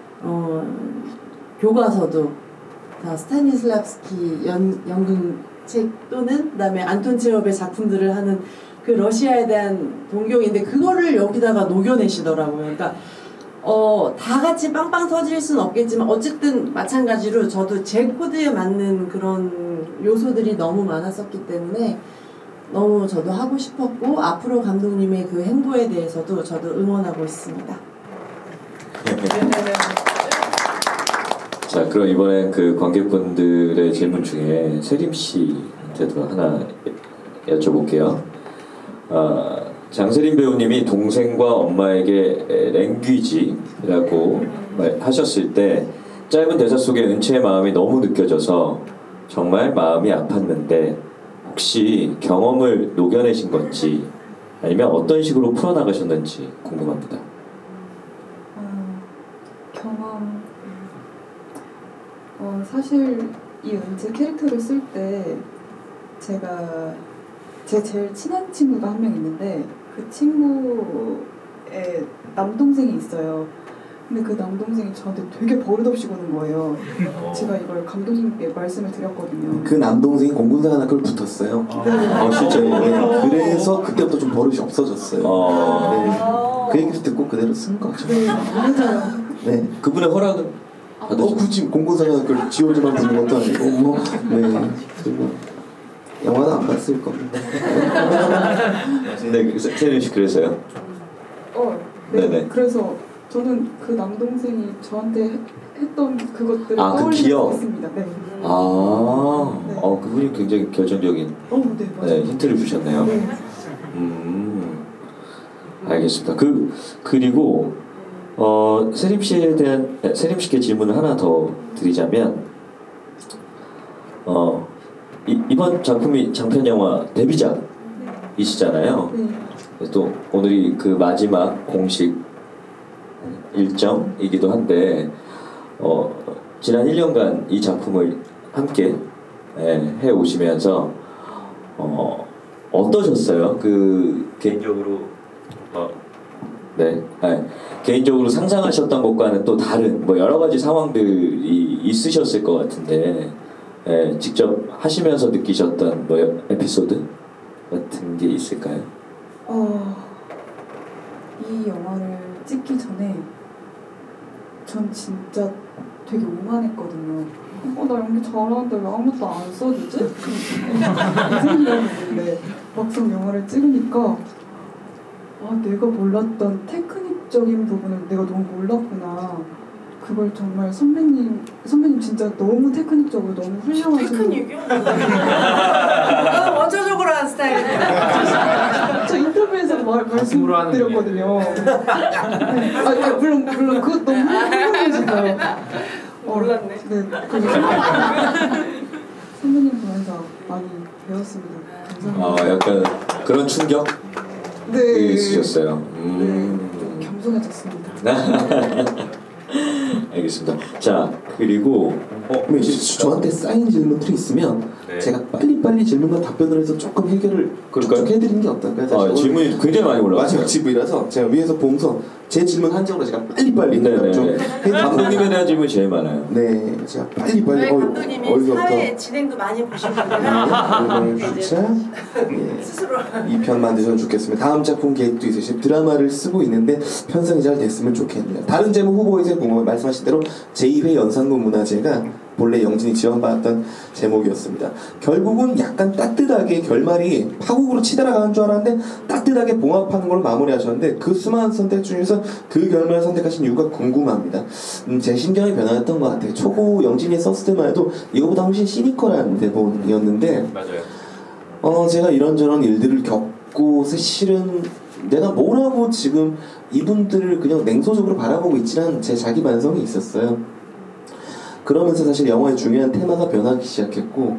교과서도 다 스타니슬랍스키 연극책 또는 그다음에 안톤 체홉의 작품들을 하는 그 러시아에 대한 동경인데 그거를 여기다가 녹여내시더라고요. 그러니까 다 같이 빵빵 터질 수는 없겠지만 어쨌든 마찬가지로 저도 제 코드에 맞는 그런 요소들이 너무 많았었기 때문에 너무 저도 하고 싶었고 앞으로 감독님의 그 행보에 대해서도 저도 응원하고 있습니다. 자, 그럼 이번에 그 관객분들의 질문 중에 세림 씨한테도 하나 여쭤볼게요. 장세림 배우님이 동생과 엄마에게 랭귀지라고 하셨을 때 짧은 대사 속에 은채의 마음이 너무 느껴져서 정말 마음이 아팠는데 혹시 경험을 녹여내신 건지 아니면 어떤 식으로 풀어나가셨는지 궁금합니다. 경험 사실 이 은채 캐릭터를 쓸 때 제가 제 제일 친한 친구가 한 명 있는데 그 친구의 남동생이 있어요. 근데 그 남동생이 저한테 되게 버릇없이 구는 거예요. 제가 이걸 감독님께 말씀을 드렸거든요. 그 남동생이 공군사관학교를 붙었어요. 실제로? 네, 그래서 그때부터 좀 버릇이 없어졌어요. 네. 그 얘기를 듣고 그대로 쓴 거죠. 네, 맞아요. 네. 그분의 허락은 받으셨어요? 굳이 공군사관학교를 지오지만 붙는 것도 아니고 뭐, 네. 그리고 영화도 안 봤을 겁니다. 네, 세림 씨 그래서요? 네. 네네. 그래서 저는 그 남동생이 저한테 했던 그것들을 그 떠올리고 기억? 있습니다. 네. 네. 그분이 굉장히 결정적인 네, 맞아요. 네, 힌트를 주셨네요. 네. 알겠습니다. 그리고 세림 씨께 질문을 하나 더 드리자면 이번 작품이 장편 영화 데뷔작이시잖아요. 네. 그래서 또 오늘이 그 마지막 공식 일정이기도 한데 지난 1년간 이 작품을 함께 해 오시면서 어떠셨어요? 그 개인적으로 개인적으로 상상하셨던 것과는 또 다른 뭐 여러 가지 상황들이 있으셨을 것 같은데 직접 하시면서 느끼셨던 뭐 에피소드 같은 게 있을까요? 이 영화를 찍기 전에 전 진짜 되게 오만했거든요. 나 연기 잘하는데 왜 아무것도 안 써주지? 이 생각이었는데 막상 영화를 찍으니까 내가 몰랐던 테크닉적인 부분을 내가 너무 몰랐구나. 그걸 정말 선배님 진짜 너무 테크닉적으로 너무 훌륭하시고. 테크닉이요? 원초적으로 한 스타일인데. 저 인터뷰에서 말씀드렸거든요. 물론 그것 너무 훌륭하시고요. 몰랐네. 네, 선배님 보면서 많이 배웠습니다. 감사합니다. 약간 그런 충격 네. 있으셨어요. 좀 겸손해졌습니다. 알겠습니다. 자, 그리고 저한테 쌓인 질문들이 있으면 네. 제가 빨리빨리 질문과 답변을 해서 조금 해결을 그럴까요? 쭉 해드리는 게 어떨까요? 질문이 굉장히 많이 올라왔어요. 마지막 지부이라서 제가 위에서 보면서 제 질문 한정으로 제가 빨리빨리 좀 해드리는 감독님에 대한 질문이 제일 많아요. 네, 제가 빨리빨리 저희 감독님이 어디서부터 사회 진행도 많이 보시거든요. 주차 스스로 2편 만드셔서 좋겠습니다. 다음 작품 계획도 있으신 드라마를 쓰고 있는데 편성이 잘 됐으면 좋겠네요. 다른 제목 후보에서 궁금한 말씀하신 대로 제2회 연산군 문화제가 본래 영진이 지원받았던 제목이었습니다. 결국은 약간 따뜻하게 결말이 파국으로 치달아가는 줄 알았는데 따뜻하게 봉합하는 걸로 마무리하셨는데 그 수많은 선택 중에서 그 결말을 선택하신 이유가 궁금합니다. 제 심경이 변화했던 것 같아요. 초고 영진이 썼을 때만 해도 이거보다 훨씬 시니컬한 대본이었는데 맞아요. 제가 이런저런 일들을 겪고 사실은 내가 뭐라고 지금 이분들을 그냥 냉소적으로 바라보고 있지는 제 자기 반성이 있었어요. 그러면서 사실 영화의 중요한 테마가 변하기 시작했고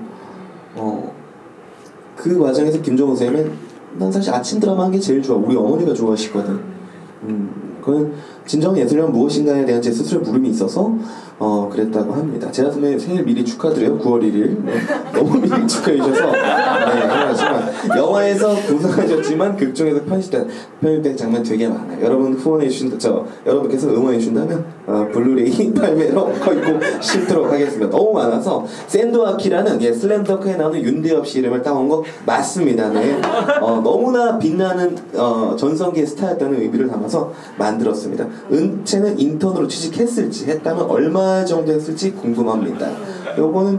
그 과정에서 김종호 선생님은 난 사실 아침 드라마 한 게 제일 좋아. 우리 어머니가 좋아하시거든. 그건 진정 예술이란 무엇인가에 대한 제 스스로의 물음이 있어서 그랬다고 합니다. 제가 선배님 생일 미리 축하드려요. 9월 1일. 네. 너무 미리 축하해 주셔서 하지만 영화에서 고생하셨지만 극중에서 편집된 장면 되게 많아요. 여러분 후원해 주신다. 여러분께서 응원해 주신다면 블루레이 발매로 거의 꼭 심도록 하겠습니다. 너무 많아서 샌드와키라는 슬램덩크에 나오는 윤대엽 씨 이름을 따온 거 맞습니다. 네. 너무나 빛나는 전성기의 스타였다는 의미를 담아서 만들었습니다. 은채는 인턴으로 취직했을지 했다면 얼마 정도 했을지 궁금합니다. 요거는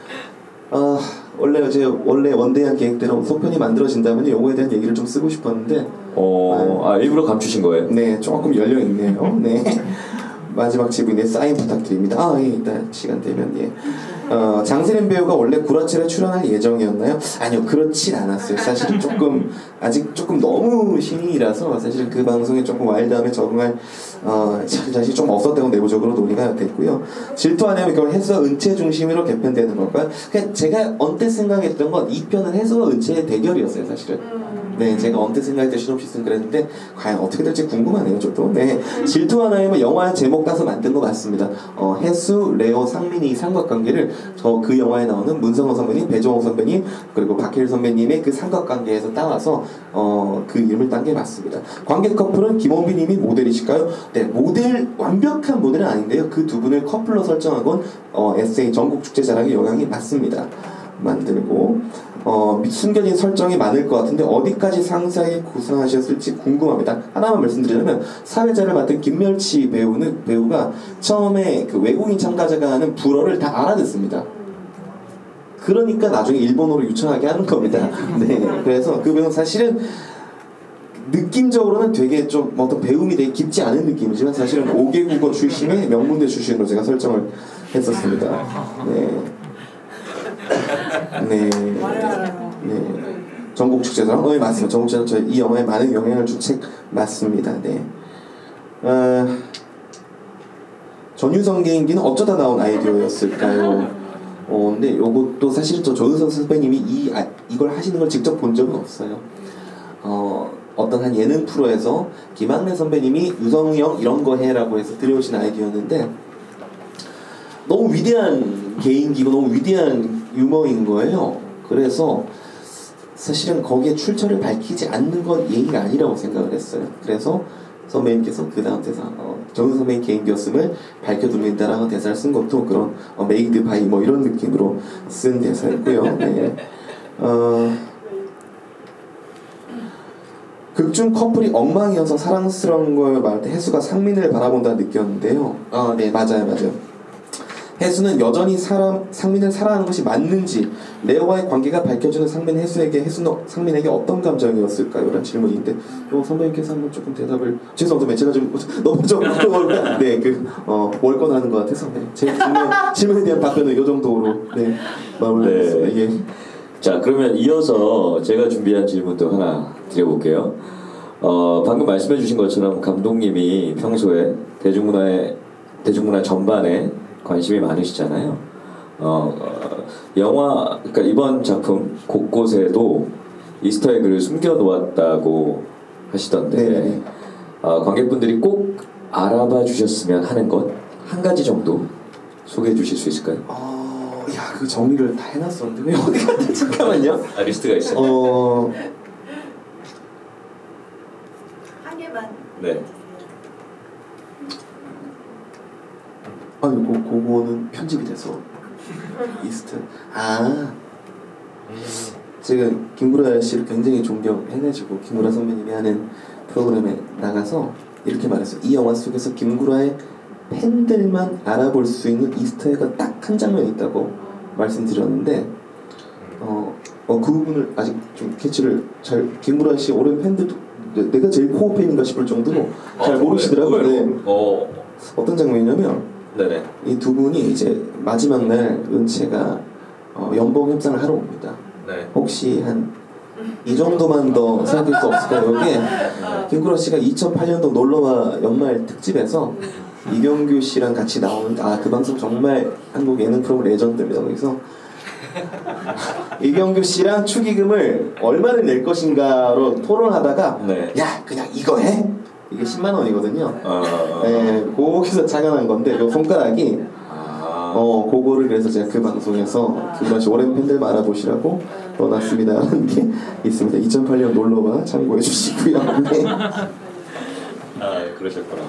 원래 원대한 계획대로 속편이 만들어진다면 요거에 대한 얘기를 좀 쓰고 싶었는데 일부러 감추신 거예요? 네, 조금 열려 있네요. 네. 마지막 지분에 사인 부탁드립니다. 예, 일단 시간 되면 예. 장세림 배우가 원래 구라치에 출연할 예정이었나요? 아니요, 그렇진 않았어요. 사실은 아직 조금 너무 신인이라서 사실 그 방송에 조금 와일드함에 적응할 자신이 좀 없었다고 내부적으로 논의가 됐고요. 질투 안 하면 그걸 해수와 은채 중심으로 개편되는 건가요? 그러니까 제가 언뜻 생각했던 건 이 편은 해수와 은채의 대결이었어요, 사실은. 네, 제가 언뜻 생각할 때 시놉시스는 그랬는데 과연 어떻게 될지 궁금하네요, 저도. 네, 질투 하나에만 영화 제목 따서 만든 거 맞습니다. 해수, 레오, 상민이 삼각관계를 그 영화에 나오는 문성호 선배님, 배정호 선배님, 그리고 박해일 선배님의 그 삼각관계에서 따와서 그 이름을 딴 게 맞습니다. 관계 커플은 김원빈님이 모델이실까요? 네, 완벽한 모델은 아닌데요. 그 두 분을 커플로 설정하곤 SA 전국축제자랑의 영향이 맞습니다. 만들고 숨겨진 설정이 많을 것 같은데 어디까지 상세하게 구상하셨을지 궁금합니다. 하나만 말씀드리자면 사회자를 맡은 김멸치 배우가 처음에 그 외국인 참가자가 하는 불어를 다 알아듣습니다. 그러니까 나중에 일본어로 유창하게 하는 겁니다. 네, 그래서 그 배우는 사실은 느낌적으로는 되게 좀 어떤 배움이 되게 깊지 않은 느낌이지만 사실은 5개 국어 출신의 명문대 출신으로 제가 설정을 했었습니다. 네. 전국축제상? 네, 맞습니다. 전국축제상 저희 이 영화에 많은 영향을 준 책 맞습니다. 네. 전유성 개인기는 어쩌다 나온 아이디어였을까요? 근데 요것도 사실은 조은선 선배님이 이걸 하시는 걸 직접 본 적은 없어요. 어떤 한 예능 프로에서 김학래 선배님이 유성우 형 이런 거 해라고 해서 들여오신 아이디어였는데 너무 위대한 개인기고 너무 위대한 유머인 거예요. 그래서 사실은 거기에 출처를 밝히지 않는 건 예의가 아니라고 생각을 했어요. 그래서 선배님께서 그 다음 대사 정은 선배님 개인기였음을 밝혀드린다라는 대사를 쓴 것도 그런 메이드 바이 이런 느낌으로 쓴 대사였고요. 네. 극중 커플이 엉망이어서 사랑스러운 걸 말할 때 혜수가 상민을 바라본다 느꼈는데요. 네, 맞아요. 혜수는 여전히 상민을 사랑하는 것이 맞는지, 레오와의 관계가 밝혀지는 상민 혜수에게 혜수는 상민에게 어떤 감정이었을까요? 라는 질문인데, 선배님께서 한번 조금 대답을. 죄송합니다. 제가 좀 너무 좀 월권하는 것 같아서 제 질문에 대한 답변은 이 정도로 마무리하겠습니다. 예. 자, 그러면 이어서 제가 준비한 질문도 하나 드려볼게요. 방금 말씀해주신 것처럼 감독님이 평소에 대중문화 전반에 관심이 많으시잖아요. 영화, 그러니까 이번 작품 곳곳에도 이스터에그를 숨겨놓았다고 하시던데, 관객분들이 꼭 알아봐 주셨으면 하는 것 한 가지 정도 소개해 주실 수 있을까요? 그 정리를 다 해놨었는데 왜 어디 갔지? 잠깐만요. 리스트가 있어요. 한 개만. 네. 그거는 편집이 돼서 이스트. 제가 김구라 씨를 굉장히 존경해가지고 김구라 선배님이 하는 프로그램에 나가서 이렇게 말했어요. 이 영화 속에서 김구라의 팬들만 알아볼 수 있는 이스터에그가 딱 한 장면이 있다고 말씀드렸는데, 그 부분을 아직 좀 캐치를 잘, 김구라 씨 오랜 팬들도 내가 제일 코어 팬인가 싶을 정도로 잘 모르시더라고요. 네. 어떤 장면이냐면, 네네. 이 두 분이 이제 마지막 날 은채가 연봉 협상을 하러 옵니다. 네. 혹시 한 이 정도만 더 생각할 수 없을까요? 여기에 김구라 씨가 2008년도 놀러와 연말 특집에서 이경규 씨랑 같이 나오는, 그 방송 정말 한국 예능 프로그램 레전드입니다. 거기서 이경규 씨랑 축의금을 얼마를 낼 것인가로 토론하다가 야, 그냥 이거 해? 이게 10만 원이거든요. 거기서 착안한 건데, 요 손가락이 그거를 그래서 제가 그 방송에서 김구라 씨 오랜 팬들 알아보시라고 넣어놨습니다 라는 게 있습니다. 2008년 놀러와 참고해 주시고요. 네. 그러셨구나.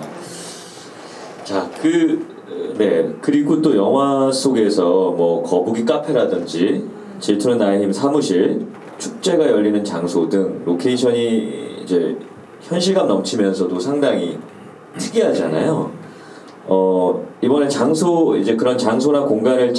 자, 그리고 또 영화 속에서 뭐 거북이 카페라든지 질투는 나의 힘 사무실, 축제가 열리는 장소 등 로케이션이 이제 현실감 넘치면서도 상당히 특이하잖아요. 이번에 그런 장소나 공간을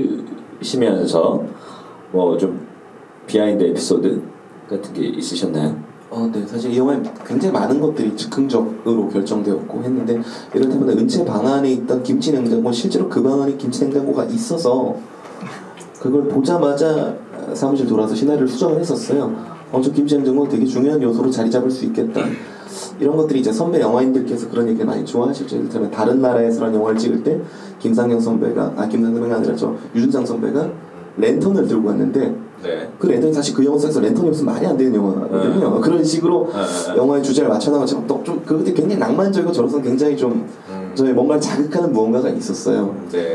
찾으시면서 뭐 좀 비하인드 에피소드 같은 게 있으셨나요? 네, 사실 이 영화에 굉장히 많은 것들이 즉흥적으로 결정되었고 했는데, 이를테면 은채 방 안에 있던 김치 냉장고, 실제로 그 방 안에 김치 냉장고가 있어서 그걸 보자마자 사무실 돌아서 시나리오를 수정을 했었어요. 저 김치 냉장고 되게 중요한 요소로 자리 잡을 수 있겠다. 이런 것들이 이제 선배 영화인들께서 그런 얘기를 많이 좋아하시죠. 이를테면 다른 나라에서 한 영화를 찍을 때 김상영 선배가 아니라 유준상 선배가 랜턴을 들고 왔는데, 그 랜턴이 사실 그 영화 속에서 랜턴이 없으면 말이 안 되는 영화거든요. 그런 식으로 영화의 주제를 맞춰나가지고 좀 그것도 굉장히 낭만적이고 저로서는 굉장히 좀 저의 뭔가를 자극하는 무언가가 있었어요.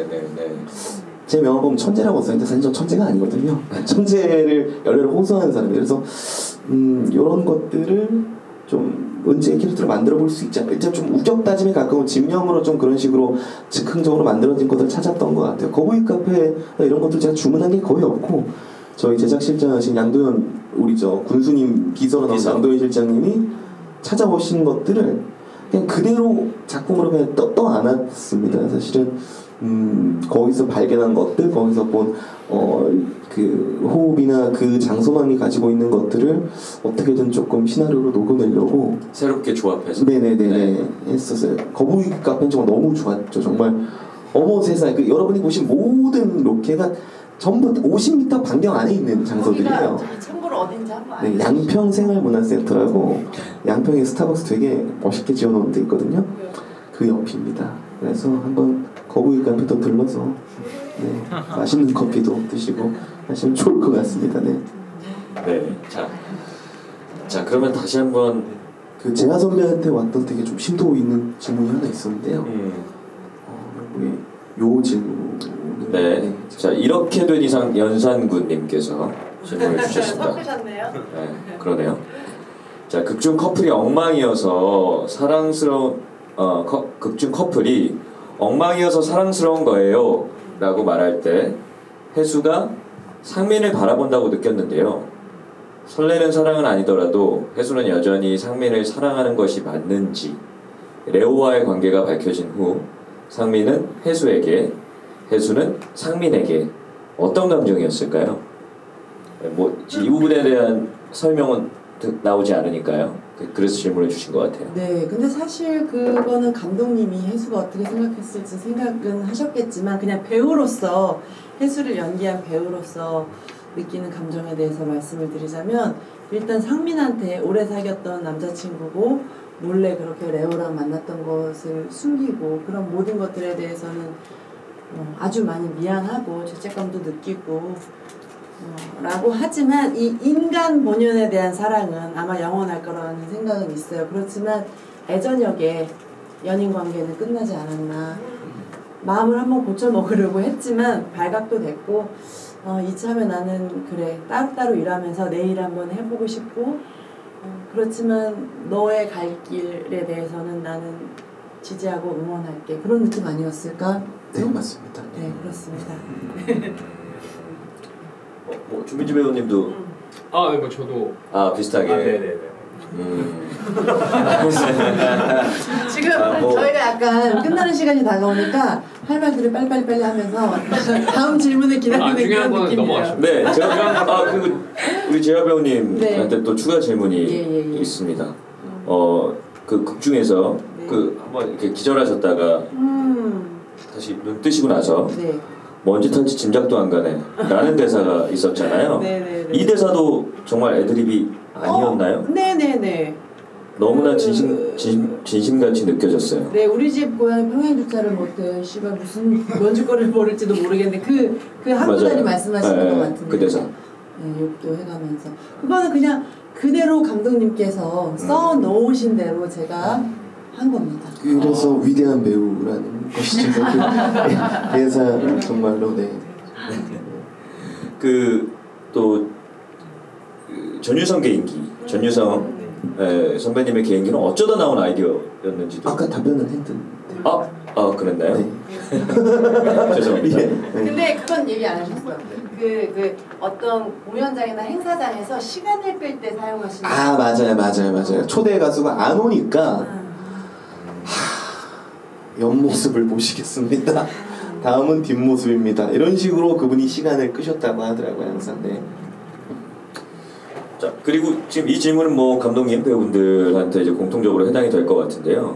제 명함 보면 천재라고 써있는데 사실 전 천재가 아니거든요. 천재를 열렬히 호소하는 사람이에요. 그래서 이런 것들을 좀 은채의 캐릭터를 만들어 볼 수 있지 않을까. 일단 좀 우격다짐에 가까운 집념으로 좀 그런 식으로 즉흥적으로 만들어진 것들을 찾았던 것 같아요. 거북이 카페 이런 것들 제가 주문한 게 거의 없고, 저희 제작실장이신 양도현, 우리 군수님 비서로 나온 양도현 실장님이 찾아오신 것들을 그냥 그대로 작품으로 그냥 떠안았습니다. 사실은 거기서 발견한 것들, 거기서 본 그 호흡이나 그 장소만이 가지고 있는 것들을 어떻게든 조금 시나리오로 녹여내려고 새롭게 조합해서 했었어요. 거북이 카페는 정말 너무 좋았죠. 정말 어머 세상에, 여러분이 보신 모든 로케가 전부 50m 반경 안에 있는 장소들이에요. 참고로 어딘지 한번 양평 생활문화센터라고 양평에 스타벅스 되게 멋있게 지어놓은 데 있거든요. 그 옆입니다. 그래서 한번 거북이 카페도 들러서 맛있는 커피도 드시고 하시면 좋을 것 같습니다. 자, 그러면 다시 한번 그 재하 선배한테 왔던 되게 좀 심도 있는 질문이 하나 있었는데요. 요 질문. 자, 이렇게 된 이상 연산군님께서 질문을 주셨습니다. 섞으셨네요. 그러네요. 자, 극중 커플이 엉망이어서 극중 커플이 엉망이어서 사랑스러운 거예요 라고 말할 때 혜수가 상민을 바라본다고 느꼈는데요. 설레는 사랑은 아니더라도 혜수는 여전히 상민을 사랑하는 것이 맞는지 레오와의 관계가 밝혀진 후 상민은 혜수에게, 혜수는 상민에게 어떤 감정이었을까요? 뭐 이 부분에 대한 설명은 나오지 않으니까요. 그래서 질문을 주신 것 같아요. 네, 근데 사실 그거는 감독님이 혜수가 어떻게 생각했을지 생각은 하셨겠지만 그냥 배우로서 혜수를 연기한 배우로서 느끼는 감정에 대해서 말씀을 드리자면 일단 상민한테 오래 사귀었던 남자친구고 몰래 그렇게 레오랑 만났던 것을 숨기고 그런 모든 것들에 대해서는 아주 많이 미안하고 죄책감도 느끼고 라고 하지만 이 인간 본연에 대한 사랑은 아마 영원할 거라는 생각은 있어요. 그렇지만 애저녁에 연인 관계는 끝나지 않았나. 마음을 한번 고쳐먹으려고 했지만 발각도 됐고 이참에 나는 그래 따로따로 일하면서 내 일 한번 해보고 싶고 그렇지만 너의 갈 길에 대해서는 나는 지지하고 응원할게. 그런 느낌 아니었을까? 네, 맞습니다. 네, 그렇습니다. 뭐 주민지 배우님도 네, 뭐 저도 비슷하게. 네네네. 지금 뭐. 저희가 약간 끝나는 시간이 다가오니까 할 말들을 빨리빨리 하면서 다음 질문을 기다리는 중요한 그런 거는 느낌이에요. 넘어가시죠. 네, 제가 그리고 우리 재하 배우님한테 네. 또 추가 질문이 예. 있습니다. 그 극 중에서 네. 그 한번 이렇게 기절하셨다가 다시 눈 뜨시고 나서 네. 뭔 짓 할지 짐작도 안 가네 라는 대사가 있었잖아요. 네네네. 이 대사도 정말 애드립이 아니었나요? 네네네. 너무나 진심같이 느껴졌어요. 네, 우리 집 고양이 평행 주차를 못해. 씨발 무슨 뭔짓거리를 모를지도 모르겠는데 그 한 분이 말씀하시는 것 같은데. 그 대사. 네, 욕도 해가면서 그거는 그냥 그대로 감독님께서 써 놓으신 대로 제가 한 겁니다. 그래서 위대한 배우라는 것이죠. 그 대사 정말로 네. 또 전유성 개인기, 전유성 선배님의 개인기는 어쩌다 나온 아이디어였는지도. 아까 답변을 했던데. 그랬나요? 네. 죄송합니다. 예. 근데 그건 얘기 안 하셨어요. 그 어떤 공연장이나 행사장에서 시간을 뺄 때 사용하시는. 맞아요. 초대 가수가 안 오니까 옆모습을 보시겠습니다. 다음은 뒷모습입니다. 이런 식으로 그분이 시간을 끄셨다고 하더라고요, 항상. 네. 자, 그리고 지금 이 질문은 뭐 감독님 배우분들한테 이제 공통적으로 해당이 될 것 같은데요.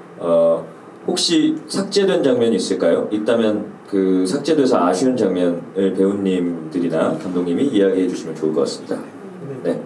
혹시 삭제된 장면이 있을까요? 있다면 그 삭제돼서 아쉬운 장면을 배우님들이나 감독님이 이야기해 주시면 좋을 것 같습니다. 네.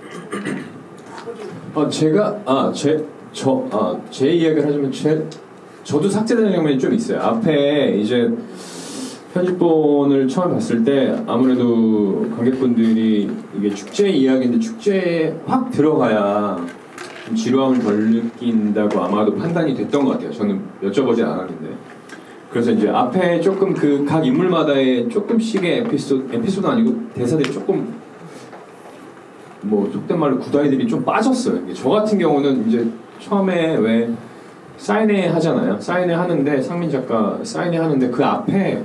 제 이야기를 하자면 저도 삭제된 장면이 좀 있어요. 앞에 이제 편집본을 처음 봤을 때 아무래도 관객분들이 이게 축제 이야기인데 축제에 확 들어가야 좀 지루함을 덜 느낀다고 아마도 판단이 됐던 것 같아요. 저는 여쭤보진 않았는데. 그래서 이제 앞에 조금 그 각 인물마다의 조금씩의 에피소드 아니고 대사들이 조금 뭐 속된 말로 구다이들이 좀 빠졌어요. 저 같은 경우는 이제 처음에 왜 사인회 하잖아요. 사인회 하는데 상민 작가 사인회 하는데 그 앞에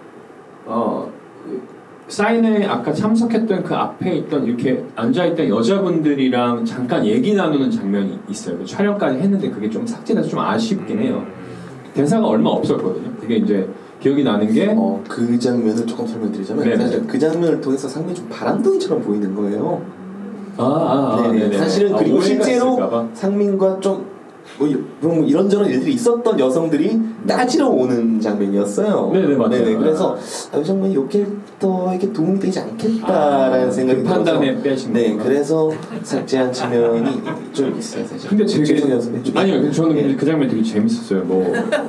사인회 아까 참석했던 그 앞에 있던 이렇게 앉아있던 여자분들이랑 잠깐 얘기 나누는 장면이 있어요. 그 촬영까지 했는데 그게 좀 삭제돼서 좀 아쉽긴 해요. 대사가 얼마 없었거든요. 그게 이제 기억이 나는 게 그 장면을 조금 설명드리자면 네네. 사실 그 장면을 통해서 상당히 좀 바람둥이처럼 보이는 거예요. 네네. 사실은 그리고 오해가 실제로 있을까봐. 상민과 좀 뭐 이런저런 일들이 있었던 여성들이 따지러 오는 장면이었어요. 네네, 맞아요. 그래서 이 장면이 이 캐릭터에게 도움이 되지 않겠다라는 생각이 그 판단에 빼신 네, 거구나. 그래서 삭제한 측면이 좀 있어요, 사실. 근데 되게 죄송해요. 아니요, 저는 예. 그 장면 되게 재밌었어요. 뭐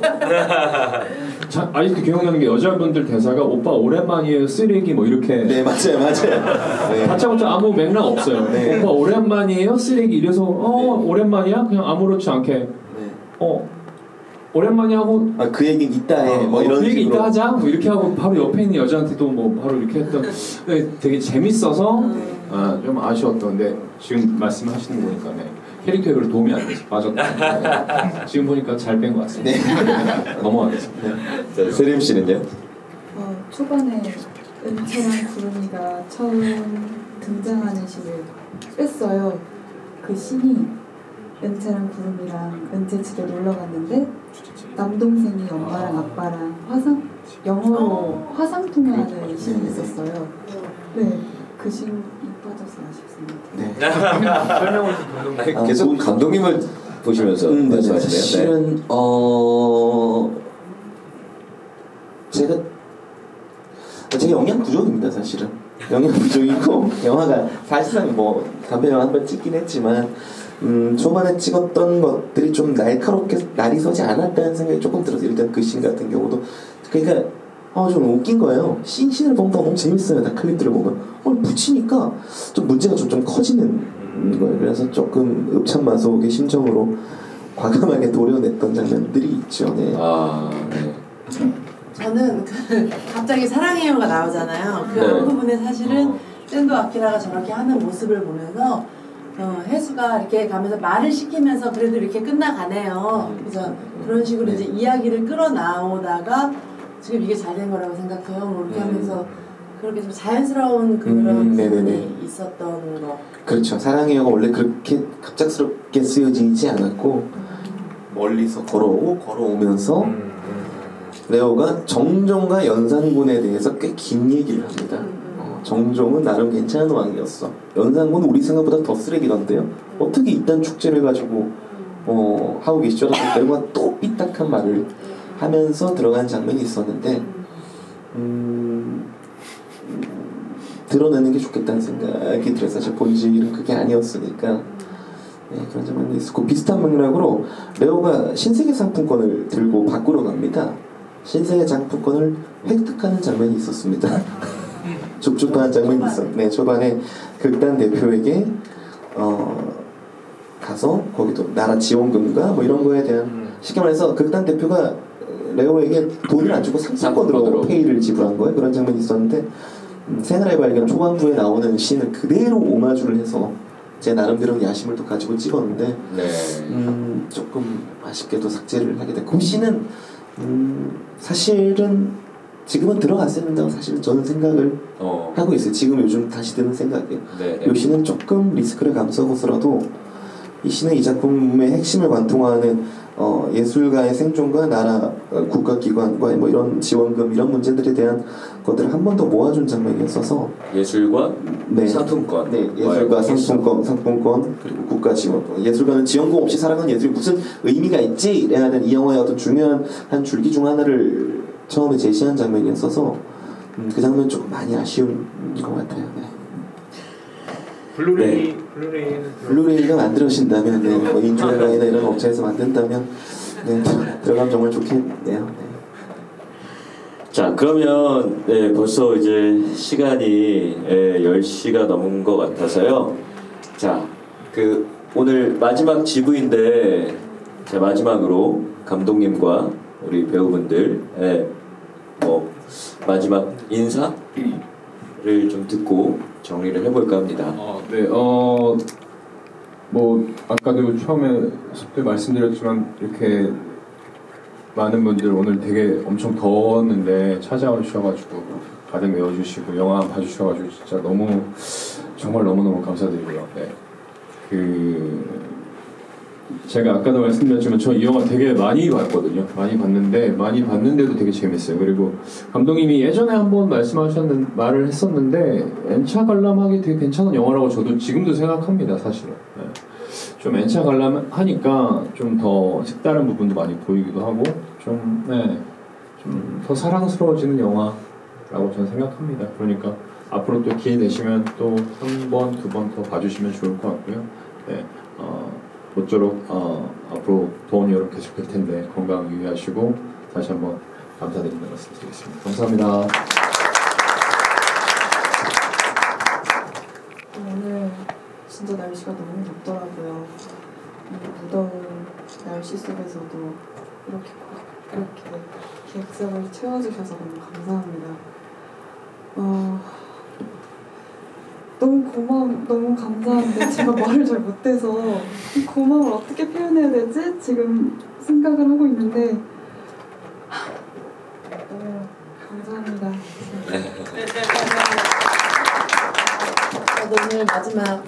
아직도 기억나는 게 여자분들 대사가 오빠 오랜만이에요 쓰레기 뭐 이렇게 네, 맞아요. 네. 다짜고짜 아무 맥락 없어요. 네. 오빠 오랜만이에요 쓰레기 이래서 오랜만이야 그냥 아무렇지 않게 네. 오랜만에 하고 그 얘기는 이따 해. 뭐 이런 그 얘기 식으로. 이따 하자 뭐 이렇게 하고 바로 옆에 있는 여자한테도 뭐 바로 이렇게 했던 되게 재밌어서 좀 아쉬웠던데 지금 말씀하시는 거 보니까 캐릭터에 별로 도움이 안 돼서 빠졌다. 지금 보니까 잘 뺀 것 같습니다. 넘어가겠습니다. 세림 씨는요? 초반에 은채랑 구름이가 처음 등장하는 씬을 뺐어요. 그 씬이 은채랑 구름이랑 은채 집에 놀러 갔는데 남동생이 엄마랑 아빠랑 영어로 화상 통화하는 씬이 있었어요. 네, 그 씬이 빠져서 아쉽습니다. 네. 아니, 계속 감독님을 보시면서 네, 말씀하시네요. 사실은 제가 영양 부족입니다. 사실은 영양 부족이고 영화가 사실상 뭐 단편 영화 한 번 찍긴 했지만 초반에 찍었던 것들이 좀 날카롭게 날이 서지 않았다는 생각이 조금 들었어요. 일단 그 씬 같은 경우도 그러니까 좀 웃긴 거예요. 씬을 보면 너무 재밌어요. 다 클립들을 보면 붙이니까 좀 문제가 좀 커지는 거예요. 그래서 조금 읍참마속의 심정으로 과감하게 도려냈던 장면들이 있죠. 네. 네. 저는 갑자기 사랑해요가 나오잖아요. 그 네. 부분에 사실은 샌도 아키라가 저렇게 하는 모습을 보면서 혜수가 이렇게 가면서 말을 시키면서 그래도 이렇게 끝나가네요. 그래서 그런 식으로 이제 이야기를 끌어나오다가 지금 이게 잘 된 거라고 생각해요. 뭐 이렇게 하면서 그렇게 좀 자연스러운 그런 부분이 있었던 거. 그렇죠. 사랑해요가 원래 그렇게 갑작스럽게 쓰여지지 않았고 멀리서 걸어오면서 레오가 정종과 연산군에 대해서 꽤 긴 얘기를 합니다. 정종은 나름 괜찮은 왕이었어. 연산군은 우리 생각보다 더 쓰레기던데요. 어떻게 이딴 축제를 가지고 하고 계시죠? 레오가 또 삐딱한 말을 하면서 들어간 장면이 있었는데 드러내는 게 좋겠다는 생각이 들어요. 사실 본질은 그게 아니었으니까. 네, 그런 장면이 있었고 비슷한 맥락으로 레오가 신세계 상품권을 들고 밖으로 갑니다. 신세계 상품권을 획득하는 장면이 있었습니다. 줍줍한 장면이 있었는데 네, 초반에 극단 대표에게 가서 거기도 나라 지원금과 뭐 이런 거에 대한 쉽게 말해서 극단 대표가 레오에게 돈을 안 주고 상품권으로 페이를 지불한 거예요. 그런 장면이 있었는데 생활의 발견 초반부에 나오는 씬을 그대로 오마주를 해서 제 나름대로 야심을 또 가지고 찍었는데 조금 아쉽게도 삭제를 하게 됐고 그 씬은 사실은 지금은 들어갔어야 된다고 사실은 저는 생각을 하고 있어요. 지금 요즘 다시 드는 생각이에요. 이 씬은 조금 리스크를 감수하고서라도 이 씬은 이 작품의 핵심을 관통하는 예술가의 생존과 나라 국가기관과 뭐 이런 지원금 이런 문제들에 대한 것들을 한 번 더 모아준 장면이었어서 예술과 네. 상품권 네, 예술과 상품권 그리고 국가 지원권 예술가는 지원금 없이 살아가는 예술이 무슨 의미가 있지? 라는 이 영화의 어떤 중요한 한 줄기 중 하나를 처음에 제시한 장면이었어서 그 장면 조금 많이 아쉬운 것 같아요. 네. 블루레이가 만들어진다면 네, 뭐 인조라이나 이런 업체에서 만든다면 네, 들어가면 정말 좋겠네요. 네. 자, 그러면 벌써 이제 시간이 10시가 넘은 것 같아서요. 자, 그 오늘 마지막 GV인데 자, 마지막으로 감독님과 우리 배우분들 뭐 마지막 인사를 좀 듣고 정리를 해볼까 합니다. 네, 뭐 아까도 처음에 때 말씀드렸지만 이렇게 많은 분들 오늘 되게 엄청 더웠는데 찾아오셔가지고 가득 메워주시고 영화 봐주셔가지고 진짜 정말 너무너무 감사드리고요. 네, 제가 아까도 말씀드렸지만 저 이 영화 되게 많이 봤거든요. 많이 봤는데도 되게 재밌어요. 그리고 감독님이 예전에 한번 말을 했었는데 엔차 관람하기 되게 괜찮은 영화라고 저도 지금도 생각합니다. 사실은 좀 엔차 관람하니까 좀 더 색다른 부분도 많이 보이기도 하고 좀 더 사랑스러워지는 영화라고 저는 생각합니다. 그러니까 앞으로 또 기회 되시면 또 한 번, 두 번 더 봐주시면 좋을 것 같고요. 네, 모쪼록 앞으로 더운 여름 계속될 텐데 건강 유의하시고 다시 한번 감사드린다는 말씀드리겠습니다. 감사합니다. 오늘 진짜 날씨가 너무 덥더라고요. 무더운 날씨 속에서도 이렇게 기획석을 채워주셔서 너무 감사합니다. 너무 감사한데 제가 말을 잘 못해서 고마움을 어떻게 표현해야 되지? 지금 생각을 하고 있는데 너무 감사합니다. 오늘 마지막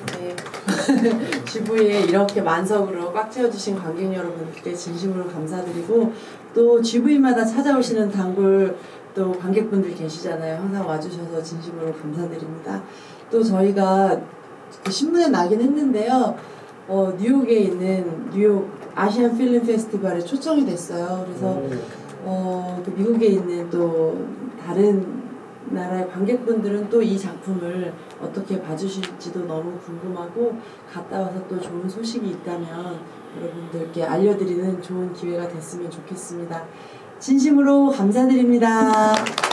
GV에 이렇게 만석으로 꽉 채워주신 관객 여러분께 진심으로 감사드리고 또 GV마다 찾아오시는 단골 또 관객분들 계시잖아요. 항상 와주셔서 진심으로 감사드립니다. 또 저희가 그 신문에 나긴 했는데요. 뉴욕에 있는 뉴욕 아시안 필름 페스티벌에 초청이 됐어요. 그래서 그 미국에 있는 또 다른 나라의 관객분들은 또 이 작품을 어떻게 봐주실지도 너무 궁금하고 갔다 와서 또 좋은 소식이 있다면 여러분들께 알려드리는 좋은 기회가 됐으면 좋겠습니다. 진심으로 감사드립니다.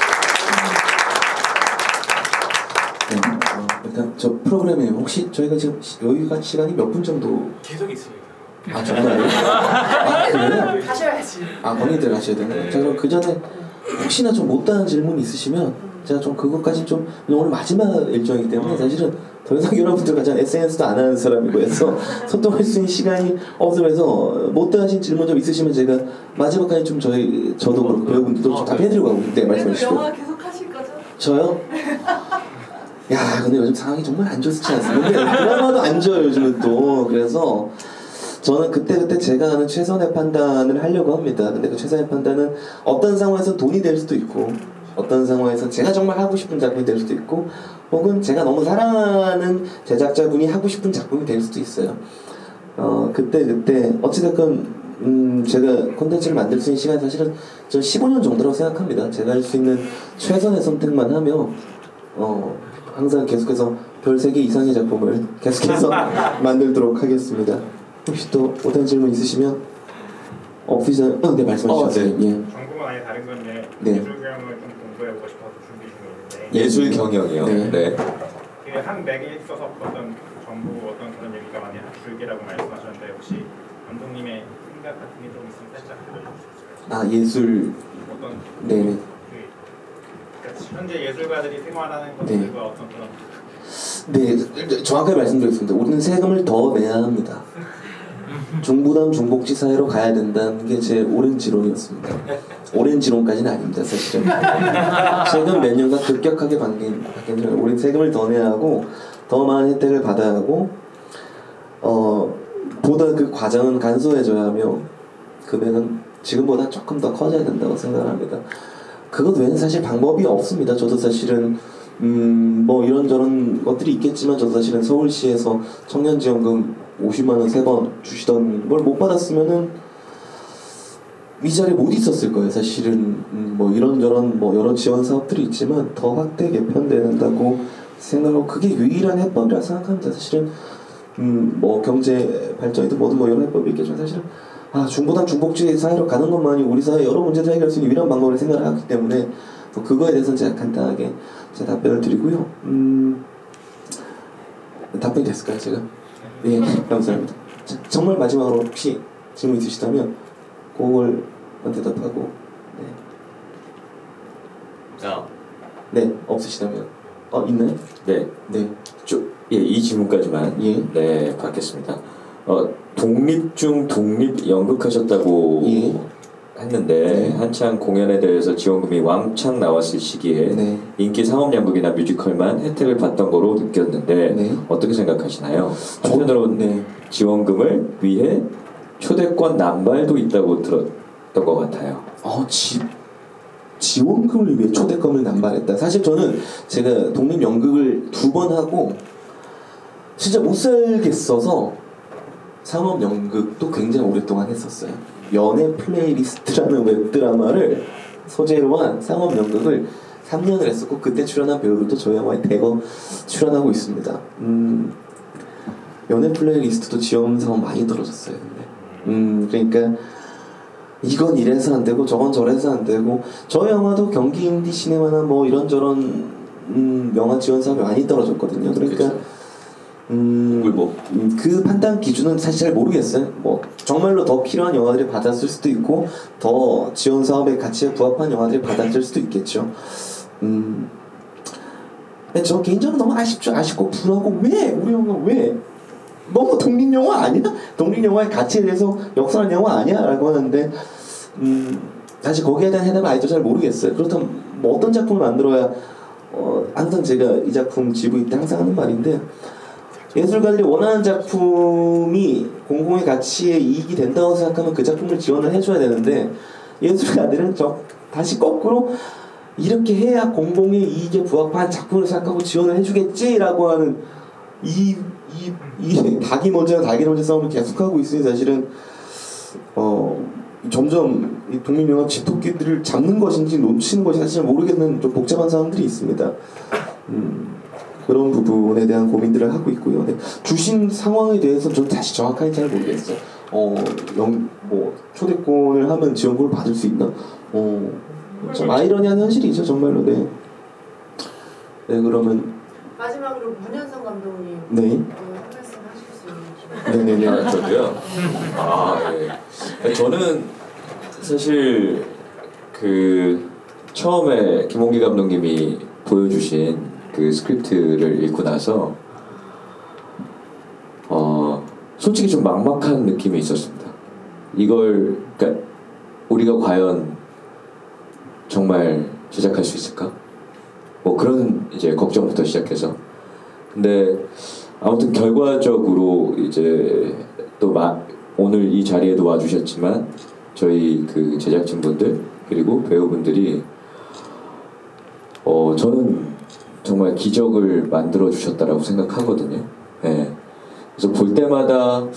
네, 일단 저 프로그램에 혹시 저희가 지금 여기가 시간이 몇 분 정도? 계속 있습니다. 아 정말요? 아 그래요? 가셔야지. 아 본인들 하셔야 되나요? 자 그럼 그 전에 혹시나 좀 못다한 질문 있으시면 제가 좀 그것까지 좀 오늘 마지막 일정이기 때문에 사실은 더 이상 여러분들과 저는 SNS도 안 하는 사람이고 해서 소통할 수 있는 시간이 없으면서 못다하신 질문 좀 있으시면 제가 마지막까지 좀 저도 그렇고 배우분들도 좀 답해드리고 가고 네 말씀해 주시죠. 영화 계속 하실 거죠? 저요? 야 근데 요즘 상황이 정말 안 좋지 않습니까? 드라마도 안 좋아요 요즘은 또. 그래서 저는 그때 제가 하는 최선의 판단을 하려고 합니다. 근데 그 최선의 판단은 어떤 상황에서 돈이 될 수도 있고 어떤 상황에서 제가 정말 하고 싶은 작품이 될 수도 있고 혹은 제가 너무 사랑하는 제작자분이 하고 싶은 작품이 될 수도 있어요. 그때 어찌됐건 제가 콘텐츠를 만들 수 있는 시간이 사실은 전 15년 정도라고 생각합니다. 제가 할 수 있는 최선의 선택만 하며 항상 계속해서 별 3개 이상의 작품을 계속해서 만들도록 하겠습니다. 혹시 또 어떤 질문 있으시면 없으시면 네 말씀해 주세요. 전공은 아예 다른 건데 네. 예술 경영을 좀 공부해보고 싶어서 준비 중에 있는데 예술 경영이요. 네. 네. 한 맥에 있어서 어떤 정보 어떤 그런 얘기가 많이 줄기라고 말씀하셨는데 혹시 감독님의 생각 같은 게 좀 있으면 살짝 들려주실 수 있을까요? 아 예술 어떤 네네. 그러니까 현재 예술가들이 생활하는 것들과 어떤 그런 네 정확하게 말씀드리겠습니다. 우리는 세금을 더 내야 합니다. 중부담 중복지 사회로 가야 된다는 게 제 오랜 지론이었습니다. 오랜 지론까지는 아닙니다 사실은. 최근 몇 년간 급격하게 바뀐 우리 세금을 더 내야 하고 더 많은 혜택을 받아야 하고 보다 그 과정은 간소해져야 하며 금액은 지금보다 조금 더 커져야 된다고 생각합니다. 그것 외에는 사실 방법이 없습니다. 저도 사실은 뭐 이런저런 것들이 있겠지만 저도 사실은 서울시에서 청년지원금 50만원 3번 주시던 걸 못 받았으면은 이 자리에 못 있었을 거예요. 사실은 뭐 이런저런 뭐 여러 지원 사업들이 있지만 더 확대 개편된다고 생각하고 그게 유일한 해법이라 생각합니다. 사실은 뭐 경제 발전이든 뭐든 뭐 여러 해법이 있겠지만 사실은 중부담 중복지 사회로 가는 것만이 우리 사회 여러 문제를 해결할 수 있는 유일한 방법을 생각을 하기 때문에 또 그거에 대해서는 제가 간단하게 제 답변을 드리고요. 답변이 됐을까요 제가? 네 감사합니다. 정말 마지막으로 혹시 질문 있으시다면 그걸 대답하고 네 없으시다면 있나요? 네. 네. 이 질문까지만 네 받겠습니다. 독립 중 독립 연극하셨다고 했는데 한창 공연에 대해서 지원금이 왕창 나왔을 시기에 인기 상업 연극이나 뮤지컬만 혜택을 받던 거로 느꼈는데 어떻게 생각하시나요? 한편으로는 지원금을 위해 초대권 남발도 있다고 들었던 것 같아요. 지원금을 위해 초대권을 남발했다. 사실 저는 제가 독립 연극을 2번 하고 진짜 못 살겠어서 상업 연극도 굉장히 오랫동안 했었어요. 연애 플레이리스트라는 웹드라마를 소재로 한 상업 연극을 3년을 했었고 그때 출연한 배우들도 저희 영화에 대거 출연하고 있습니다. 연애 플레이리스트도 지원 사업 많이 떨어졌어요. 근데 그러니까 이건 이래서 안 되고 저건 저래서 안 되고 저희 영화도 경기 인디 시네마나 뭐 이런저런 영화 지원 사업이 많이 떨어졌거든요. 그러니까 그 판단 기준은 사실 잘 모르겠어요. 뭐 정말로 더 필요한 영화들이 받았을 수도 있고 더 지원 사업의 가치에 부합한 영화들이 받았을 수도 있겠죠. 저 개인적으로 너무 아쉽고 불하고 왜 우리 영화 왜 너무 독립 영화 아니야? 독립 영화의 가치에 대해서 역설한 영화 아니야? 라고 하는데 사실 거기에 대한 해답을 아직도 잘 모르겠어요. 그렇다면 뭐 어떤 작품을 만들어야 항상 제가 이 작품 GV 때 항상 하는 말인데, 예술가들이 원하는 작품이 공공의 가치에 이익이 된다고 생각하면 그 작품을 지원을 해줘야 되는데, 예술가들은 다시 거꾸로 이렇게 해야 공공의 이익에 부합한 작품을 생각하고 지원을 해주겠지라고 하는 이 닭이 먼저 싸움을 계속하고 있으니 사실은 점점 이 독립영화 집토끼들을 잡는 것인지 놓치는 것인지 사실 모르겠는 좀 복잡한 상황들이 있습니다. 그런 부분에 대한 고민들을 하고 있고요. 네. 주신 상황에 대해서 저는 다시 정확하게 잘 모르겠어요. 초대권을 하면 지원금을 받을 수 있나? 좀 아이러니한 현실이죠, 정말로. 네. 네, 그러면 마지막으로 문현성 감독님 네. 한 말씀 하실 수 있는 네네네. 저도요. 예. 저는 사실 그 처음에 김홍기 감독님이 보여주신 그 스크립트를 읽고 나서 솔직히 좀 막막한 느낌이 있었습니다. 이걸 그러니까 우리가 과연 정말 제작할 수 있을까? 뭐 그런 이제 걱정부터 시작해서. 근데 아무튼 결과적으로 이제 또 오늘 이 자리에도 와주셨지만 저희 그 제작진분들 그리고 배우분들이 저는 정말 기적을 만들어 주셨다라고 생각하거든요. 네. 그래서 볼 때마다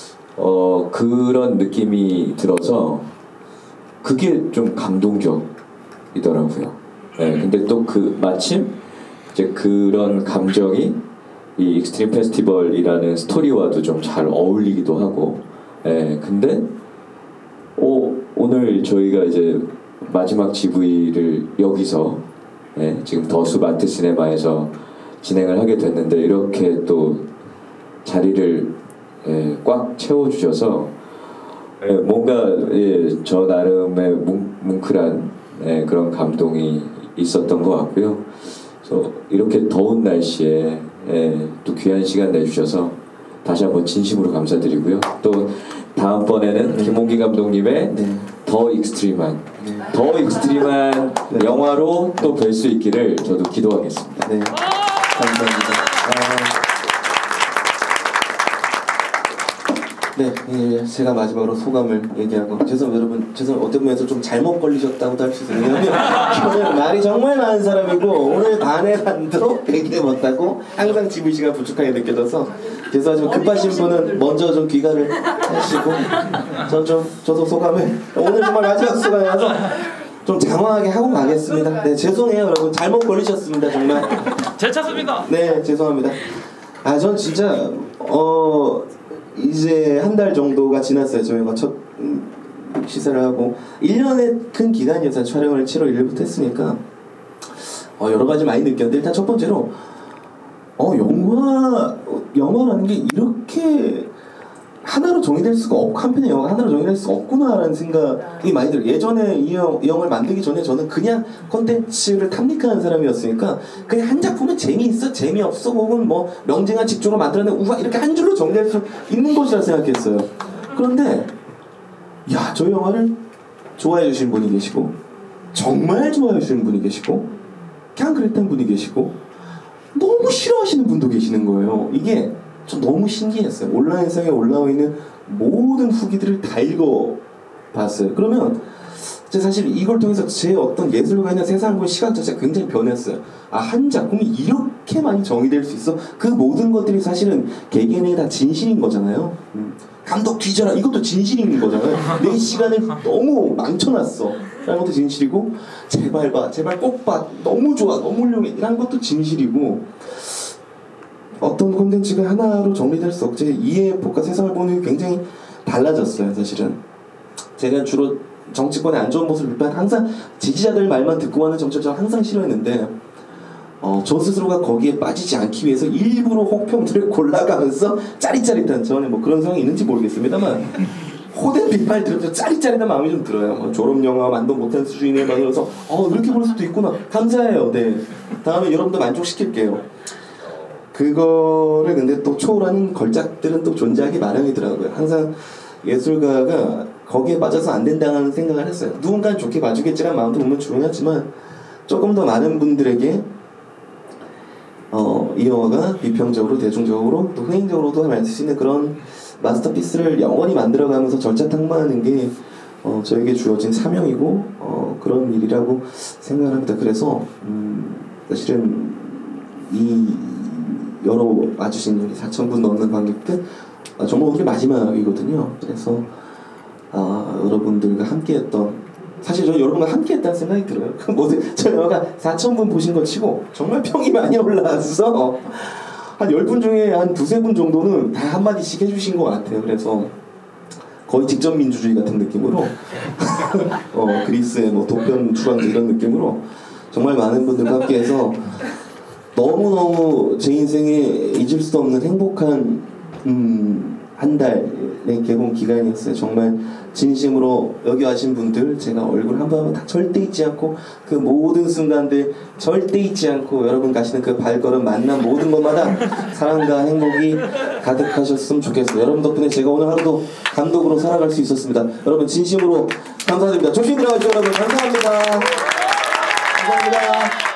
그런 느낌이 들어서 그게 좀 감동적이더라고요. 네. 근데 또 마침 이제 그런 감정이 이 익스트림 페스티벌이라는 스토리와도 좀 잘 어울리기도 하고. 네. 근데 오늘 저희가 이제 마지막 GV를 여기서 지금 더숲 아트시네마에서 진행을 하게 됐는데 이렇게 또 자리를 꽉 채워주셔서 뭔가 저 나름의 뭉클한 그런 감동이 있었던 것 같고요. 그래서 이렇게 더운 날씨에 또 귀한 시간 내주셔서 다시 한번 진심으로 감사드리고요. 또 다음번에는 김홍기 감독님의 더 익스트림한 영화로 또 뵐 수 있기를 저도 기도하겠습니다. 네, 감사합니다. 네, 제가 마지막으로 소감을 얘기하고 여러분 어떤 면에서 좀 잘못 걸리셨다고도 할 수 있어요. 왜냐면 저는 말이 정말 많은 사람이고 오늘 반의 반도 얘기 못하고 항상 집을 시간 부족하게 느껴져서 죄송하지만 급하신 분은 먼저 좀 귀가를 하시고 저도 소감을 오늘 정말 마지막 소감이라서 좀 장황하게 하고 가겠습니다. 네, 죄송해요 여러분. 잘못 걸리셨습니다 정말. 제 차습니다. 네, 죄송합니다. 전 진짜 이제 한 달 정도가 지났어요. 저희가 첫 시사를 하고 1년의 큰 기간이어서 촬영을 7월 1일부터 했으니까 여러 가지 많이 느꼈는데 일단 첫 번째로 영화라는 게 이렇게 하나로 정의될 수가 없고 한 편의 영화가 하나로 정의될 수가 없구나라는 생각이 많이 들어요. 예전에 이 영화를 만들기 전에 저는 그냥 콘텐츠를 탐닉하는 사람이었으니까 그냥 한 작품은 재미있어 재미없어 혹은 뭐 명징한 직종으로 만들어낸 우와 이렇게 한 줄로 정리할 수 있는 것이라 생각했어요. 그런데 저 영화를 좋아해 주시는 분이 계시고 정말 좋아해 주시는 분이 계시고 그냥 그랬다는 분이 계시고 너무 싫어하시는 분도 계시는 거예요. 이게 좀 너무 신기했어요. 온라인상에 올라와 있는 모든 후기들을 다 읽어봤어요. 그러면 사실 이걸 통해서 제 어떤 예술가나 세상을 보는 시각 자체가 굉장히 변했어요. 한 작품이 이렇게 많이 정의될 수 있어? 그 모든 것들이 사실은 개개인에 다 진실인 거잖아요. 감독 뒤져라 이것도 진실인 거잖아요. 내 시간을 너무 망쳐놨어 라는 것도 진실이고 제발 봐 제발 꼭 봐 너무 좋아 너무 훌륭해 이런 것도 진실이고 어떤 콘텐츠가 하나로 정리될 수 없지. 이해폭과 세상을 보는 게 굉장히 달라졌어요. 사실은 제가 주로 정치권의 안 좋은 모습을 비판 항상 지지자들 말만 듣고 하는 정치를 저는 항상 싫어했는데 저 스스로가 거기에 빠지지 않기 위해서 일부러 혹평들을 골라가면서 짜릿짜릿한 저는 뭐 그런 상황이 있는지 모르겠습니다만 호된 비판을 들으면서 짜릿짜릿한 마음이 좀 들어요. 졸업영화 만도 못한 수준에 막 이러면서 이렇게 볼 수도 있구나. 감사해요. 네, 다음에 여러분들 만족시킬게요. 그거를 근데 또 초월하는 걸작들은 또 존재하기 마련이더라고요. 항상 예술가가 거기에 빠져서 안 된다는 생각을 했어요. 누군가는 좋게 봐주겠지라는 마음도 보면 중요하지만 조금 더 많은 분들에게 이 영화가 비평적으로 대중적으로 또 흥행적으로도 할 수 있는 그런 마스터피스를 영원히 만들어가면서 절차탕마하는 게 저에게 주어진 사명이고 그런 일이라고 생각합니다. 그래서 사실은 이 여러 와주신 우리 4,000분 넘는 관객들 정말 오늘 마지막이거든요. 그래서 여러분들과 함께했던 사실 저는 여러분과 함께했다는 생각이 들어요. 저 영화가 4,000분 보신 거 치고 정말 평이 많이 올라왔어. 한 10분 중에 한 2-3분 정도는 다 한마디씩 해주신 것 같아요. 그래서 거의 직접 민주주의 같은 느낌으로 그리스의 뭐 독변 출항 이런 느낌으로 정말 많은 분들과 함께해서 너무너무 제 인생에 잊을 수 없는 행복한 한 달의 개봉 기간이었어요. 정말 진심으로 여기 와신 분들 제가 얼굴 한 번 하면 다 절대 잊지 않고 그 모든 순간들 절대 잊지 않고 여러분 가시는 그 발걸음 만난 모든 것마다 사랑과 행복이 가득하셨으면 좋겠어요. 여러분 덕분에 제가 오늘 하루도 감독으로 살아갈 수 있었습니다. 여러분 진심으로 감사드립니다. 조심히 들어가시죠 여러분. 감사합니다. 감사합니다.